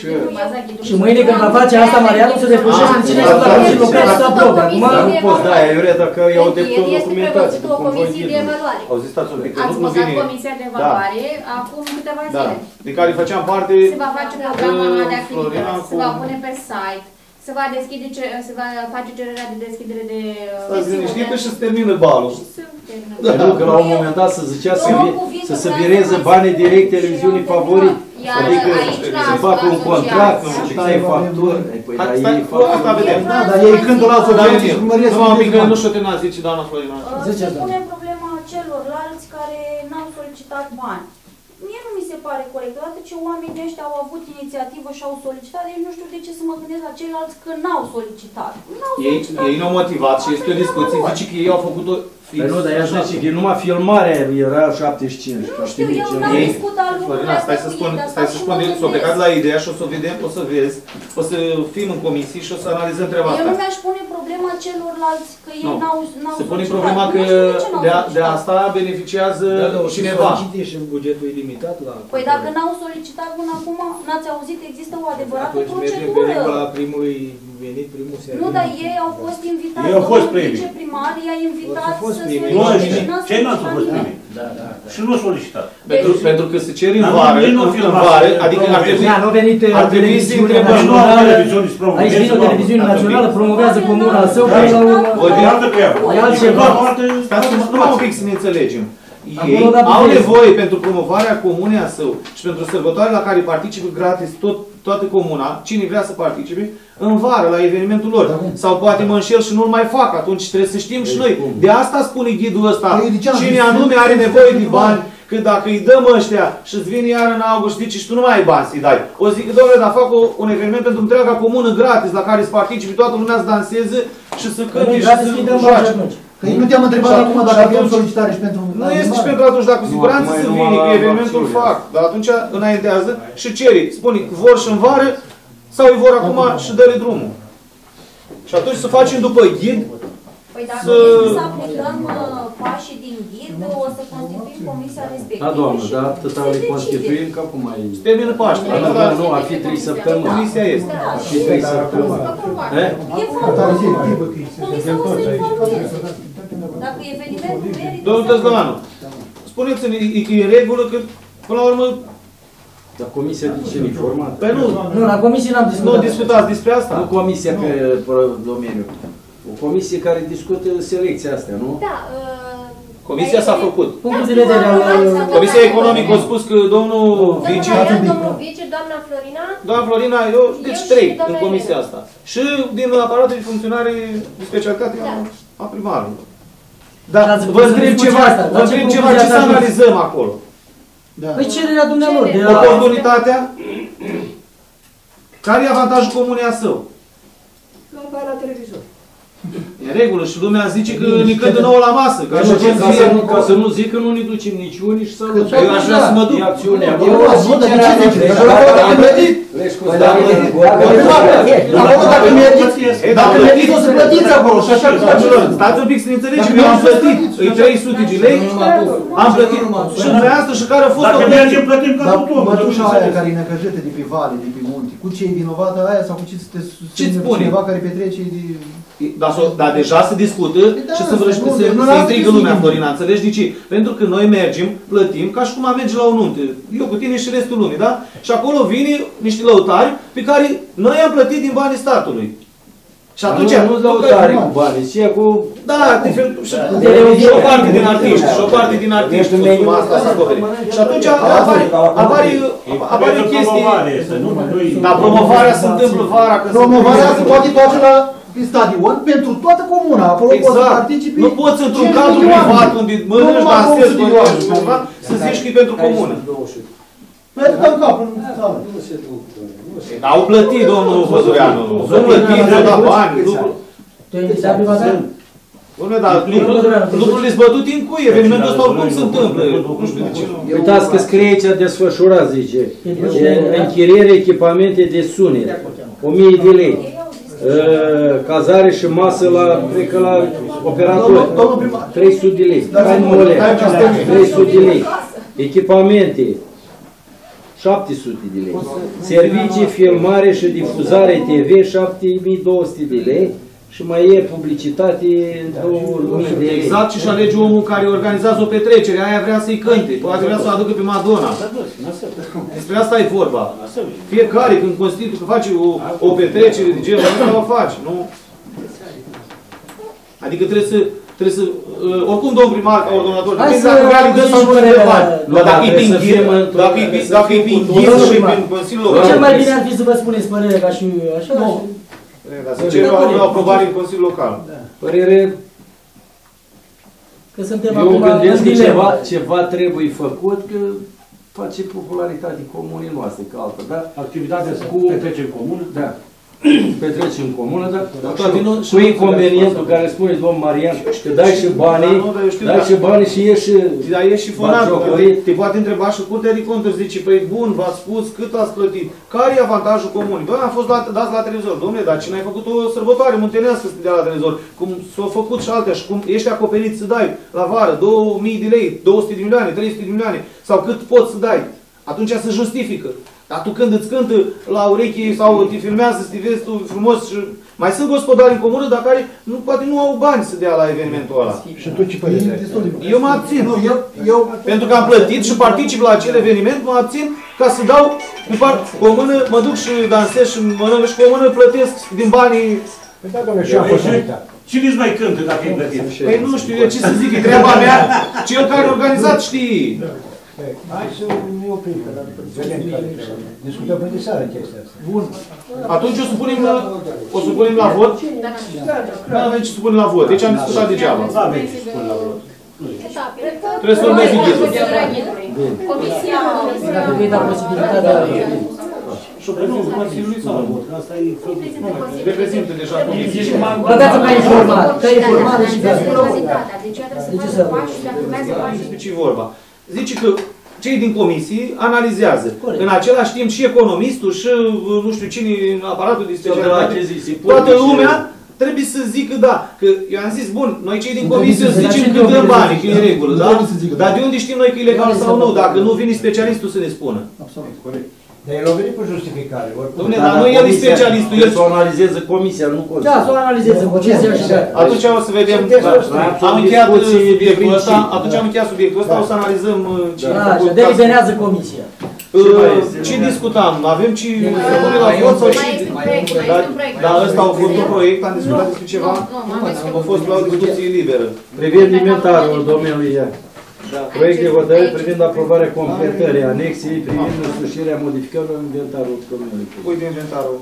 Și mâine când va face asta, Marianu, să depășește cine să la Consiliul Local să aprobe. Acum nu poți da, eu vrea dacă iau de tot documentații. Este prevăzută o comisie de evaluare. Auziți, stați un pic, că Ați nu votat vine... comisia de evaluare acum câteva zile. De care făceam parte... Se va face programul anual de activități, se va pune pe site, se va deschide, se va face cererea de deschidere de... Stați liniștită și se termină balul. Pentru că la un moment dat să zicea să se vireze banii direct televiziunii favorit. Adică să facă un contract, să taie facturi. Păi dar ei fac... Asta vedem. Da, dar ei cântul la asociații și primărie să nu mică, nu știu te n-a zice, doamna Florina. Să punem problema celorlalți care n-au solicitat bani. Mie nu mi se pare corect. Odată ce oamenii ăștia au avut inițiativă și au solicitat, deci nu știu de ce să mă gândesc la ceilalți că n-au solicitat. Ei, ei n-au motivat și este o discuție. Zice că ei au făcut-o fix. Păi nu, dar ea zice că numai filmarea era șaptezeci și cinci. Nu știu, eu n-am discutat lucrurile astea. Stai să spun, stai să spun, s-o plecat la ideea și o să o vedem, o să vezi, o să fim în comisii și o să analizăm treaba asta. Eu nu mi-aș pune problema celorlalți că ei n-au solicitat. Se pune problema că de asta beneficiază cineva. Și bugetul e limitat la... Păi dacă n-au solicitat până acum, n-ați auzit, există o adevărată procedură. Atunci mergem pe regula primului venit, primul serviciu. Nu, dar ei au fost invitați. Ei au fost primii. Viceprimar i-a invitat să solicite. Cei n-au fost primii. Și nu solicitat. Pentru, pentru că se cer în vară, în vară, adică ar trebui, ar trebui să întrebăm. Aici vine o televiziune națională, promovează comuna său, până la urmă. E altceva. Numai un pic să ne înțelegem. Ei au nevoie pentru promovarea comunei a său și pentru sărbătoarele la care participă gratis tot, toată comuna, cine vrea să participe, în vară, la evenimentul lor. Da, sau poate mă înșel și nu-l mai fac, atunci trebuie să știm și noi. De asta spune ghidul ăsta, cine anume are nevoie de bani, că dacă îi dăm ăștia și îți vine iar în august, zici și tu nu mai ai bani să-i dai. O zic, domnule, dar fac o, un eveniment pentru întreaga comună gratis, la care să participe toată lumea să danseze și să cânte și să joace. Că nu te-am întrebat acum dacă avem solicitare și pentru... Nu este și pentru atunci, dar cu siguranță să vine, că evenimentul fac. Dar atunci înaintează și ceri. Spune, vor și în vară sau îi vor acum și dă-le drumul. Și atunci să facem după ghid. Păi dacă este să aplicăm pașii din ghid, o să constituim comisia respectivă. Da, doamnă, dar atâta le constituim că acum mai... Se termină Paște. Nu, ar fi trei săptămâni. Comisia este. Ar fi trei săptămâni. E foarte. Comisia o să informeze. Dacă evenimentul merită... Domnul Tăzlăanu, spuneți-mi, e în regulă că, până la urmă... Dar comisia de ce informat? Păi nu, nu, la comisie n-am discutat. Nu discutați despre asta? Nu comisia pe domeniu. O comisie care discută selecția astea, nu? Da. Comisia s-a făcut. Punctul de vedere al... Comisia Economică a spus că domnul Vice... Domnul Vice, doamna Florina... Doamna Florina, eu, deci trei în comisia asta. Și din aparatul de funcționare de specialitate a primarului. Dar vă întreb ceva, vă întreb ceva, ce să analizăm acolo? Păi cererea dumnealor. Oportunitatea? Care e avantajul comunei a său? La televizor. E în regulă și lumea zice că ne cădă nouă la masă. Ca, ca, ca, să nu, ca să nu zic că nu ne ducem nici unii și să nu. Eu aș vrea să mă duc. E acțiunea. Eu nu, dar de ce zici? Acolo dacă mergeți, acolo dacă mergeți, Ei, Dacă mergeți, o să plătiți acolo și așa Dragilor, stați un pic să ne înțelegem, eu am plătit, îi trei sute de lei, am plătit și dumneavoastră și care a fost Dacă mergem, plătim ca Dar tuturor. mătușa aia care e necăjită de pe vale, de pe munte, cu ce e vinovată aia sau cu ce te susține spune? cineva care petrece de... Dar, dar deja se discută Da, și se vrăște, nu, se, nu se lasă intrigă că lumea, zic. Florina, înțelegi de ce? Pentru că noi mergem, plătim, ca și cum am merge la o nuntă. Eu cu tine și restul lumii, da? Și acolo vine niște lăutari pe care noi am plătit din banii statului. Și atunci... Nu, nu lăutari cu bani, ci cu... Da, de fel, și, și o parte din artiști, și o parte din artiști, costuma asta să acoperi. Și atunci apare, apare, apare chestii... Dar promovarea se întâmplă vara. Promovarea se poate face la stadion pentru toată comuna. Acolo poți să Exact. participi. Nu poți într-un cadru privat unde mănânci, dansezi, să zici că e pentru comună. Noi dăm capul în sală. Au plătit, domnul Vădureanu. Au plătit, au dat bani. Tu ai invitat prima dată? Dom'le, dar lucrurile sunt bătute în cui. Evenimentul ăsta oricum se întâmplă. Nu știu de ce nu. Uitați că scrie aici desfășurat, zice. Închiriere echipamente de sunet. o mie de lei. Cazare și masă la, cred că la operator. trei sute de lei. trei sute de lei. Echipamente. șapte sute de lei. Servicii, filmare și difuzare T V, șapte mii două sute de lei. Și mai e publicitate, două mii de lei. Exact, și-și alege omul care organizează o petrecere, aia vrea să-i cânte, poate vrea să o aducă pe Madonna. Despre asta e vorba. Fiecare când constituie, că face o, o petrecere de genul ăsta, o face, nu? Adică trebuie să, trebuie să, uh, oricum domn primar, ca ordonator, depinde dacă vrea să sau nu de bani. Dacă e prin ghid, dacă e prin ghid și prin Consiliul Local. Cel mai bine ar fi să vă spuneți părerea ca și așa. Să cerem o aprobare în Consiliul Local. Părere... Că suntem Eu acum gândesc că în ceva, ceva trebuie făcut, că face popularitate comunii noastre, ca altă, da? Activitatea să petrece în comună? Da. Petrece în comună, dar toate nu- cu inconvenientul care spune domnul Marian, că dai și banii, Da, nu, dar eu știu, dai da. și banii și ieși... Dar e și fonat, te poate întreba și Curtea de Conturi, zice, păi bun, v-ați spus cât ați plătit, care e avantajul comunii? Băi, am fost dat, dați la televizor, domnule, dar cine ai făcut o sărbătoare muntenească să te dea la televizor, cum s-au făcut și altea și cum ești acoperit să dai la vară două mii de lei, două sute de milioane, trei sute de milioane, sau cât poți să dai, atunci se justifică. Dar tu când îți cântă la ureche sau te filmează, să te vezi tu frumos și... Mai sunt gospodari în comună, dar care nu, poate nu au bani să dea la evenimentul ăla. Și tu ce părere ai? Eu mă abțin. Nu, eu, eu... Pentru că am plătit și particip la acel eveniment, mă abțin ca să dau cu, part, cu o mână, mă duc și dansez și mănânc și cu o mână plătesc din banii... Păi da, doamne, și am fost uitat. Cine îți mai cântă dacă e plătit? Păi nu știu eu ce să zic, e treaba mea. Cel care a organizat știe. Hai să ne oprim, că vedem care trebuie. Discutăm pe de seară chestia asta. Bun. Atunci o să punem la, o să punem la vot? Nu avem ce să punem la vot, deci am discutat degeaba. Nu avem ce să punem la vot. Trebuie să urmezi ghidul. Comisia... Dacă vei da posibilitatea... Și-o prezint Consiliului sau la vot? Asta e... Reprezintă deja Comisia. Vă dați ca informat, ca informat și ca... Deci ea trebuie să facă pași și dacă urmează pași... Despre ce e vorba? Zice că cei din comisii analizează. Corect. În același timp și economistul și nu știu cine în aparatul de specialitate, toată lumea trebuie să zică da. Că eu am zis, bun, noi cei din comisie să zicem că dăm bani, că e în regulă, da? Dar de unde știm noi că e legal sau nu, dacă nu vine specialistul să ne spună? Absolut, corect. Dar el a venit cu justificare. Dom'le, dar nu el e specialistul, el să o analizeze comisia, nu comisia. Da, să o analizeze comisia și da. Atunci o să vedem, am încheiat subiectul ăsta, atunci am încheiat subiectul ăsta, o să analizăm ce Da, și deliberează comisia. Ce discutam? Avem ce să punem la vot sau ce? Dar ăsta a fost un proiect, am discutat despre ceva? A fost la o discuție liberă. Privind inventarul domnului Ia. Proiect de hotărâre privind aprobarea completării anexei privind însușirea modificărilor în inventarul domnului. Uite inventarul.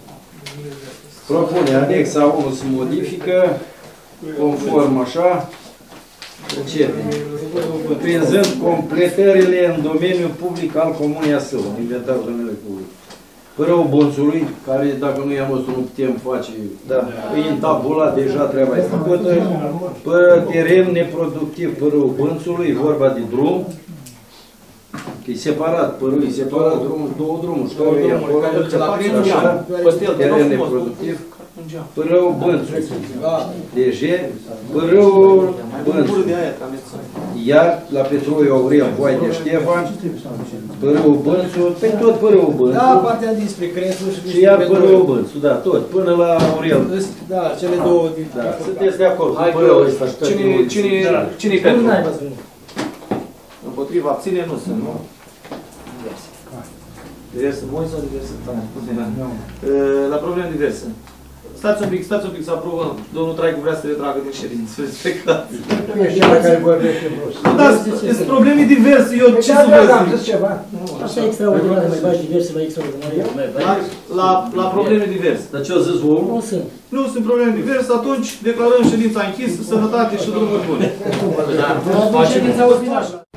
Propune anexa unu se modifică conform așa. Începe. Cuprinzând completările în domeniul public al Comunei Asău, inventarul domeniului public. Părăul Bonțului, care dacă nu e al nostru nu putem face, da. E întabulat, deja treaba e făcută. Pe teren neproductiv Părăul Bonțului, vorba de drum. Că e separat, părul e separat, drumul, două drumuri. Două drumuri, care duce la primul, teren neproductiv. Pârâu Bânțu, D G, Pârâu Bânțu, iar la Petroi Aurel Voai de Ștefan, Pârâu Bânțu, pe tot Pârâu Bânțu. Da, partea dinspre Crețu și Și iar Pârâu Bânțu, da, tot, până la Aurel. Da, cele două din... Da, sunteți de acord. Hai că cine, cine, cine pentru? Împotriva, abține, nu sunt, nu? Diverse moi sau diverse tane? La probleme diverse. Stați un pic, stați un pic să aprobăm. Domnul Traicu vrea să le tragă din ședință. Respectați. Da, sunt probleme diverse. Eu ce să vă zic? Așa extraordinar, mai faci diverse la extraordinar. La, la probleme diverse. Dar ce au zis omul? Nu sunt. Nu sunt probleme diverse, atunci declarăm ședința închisă, sănătate și drumuri bune. Ședința ordinară.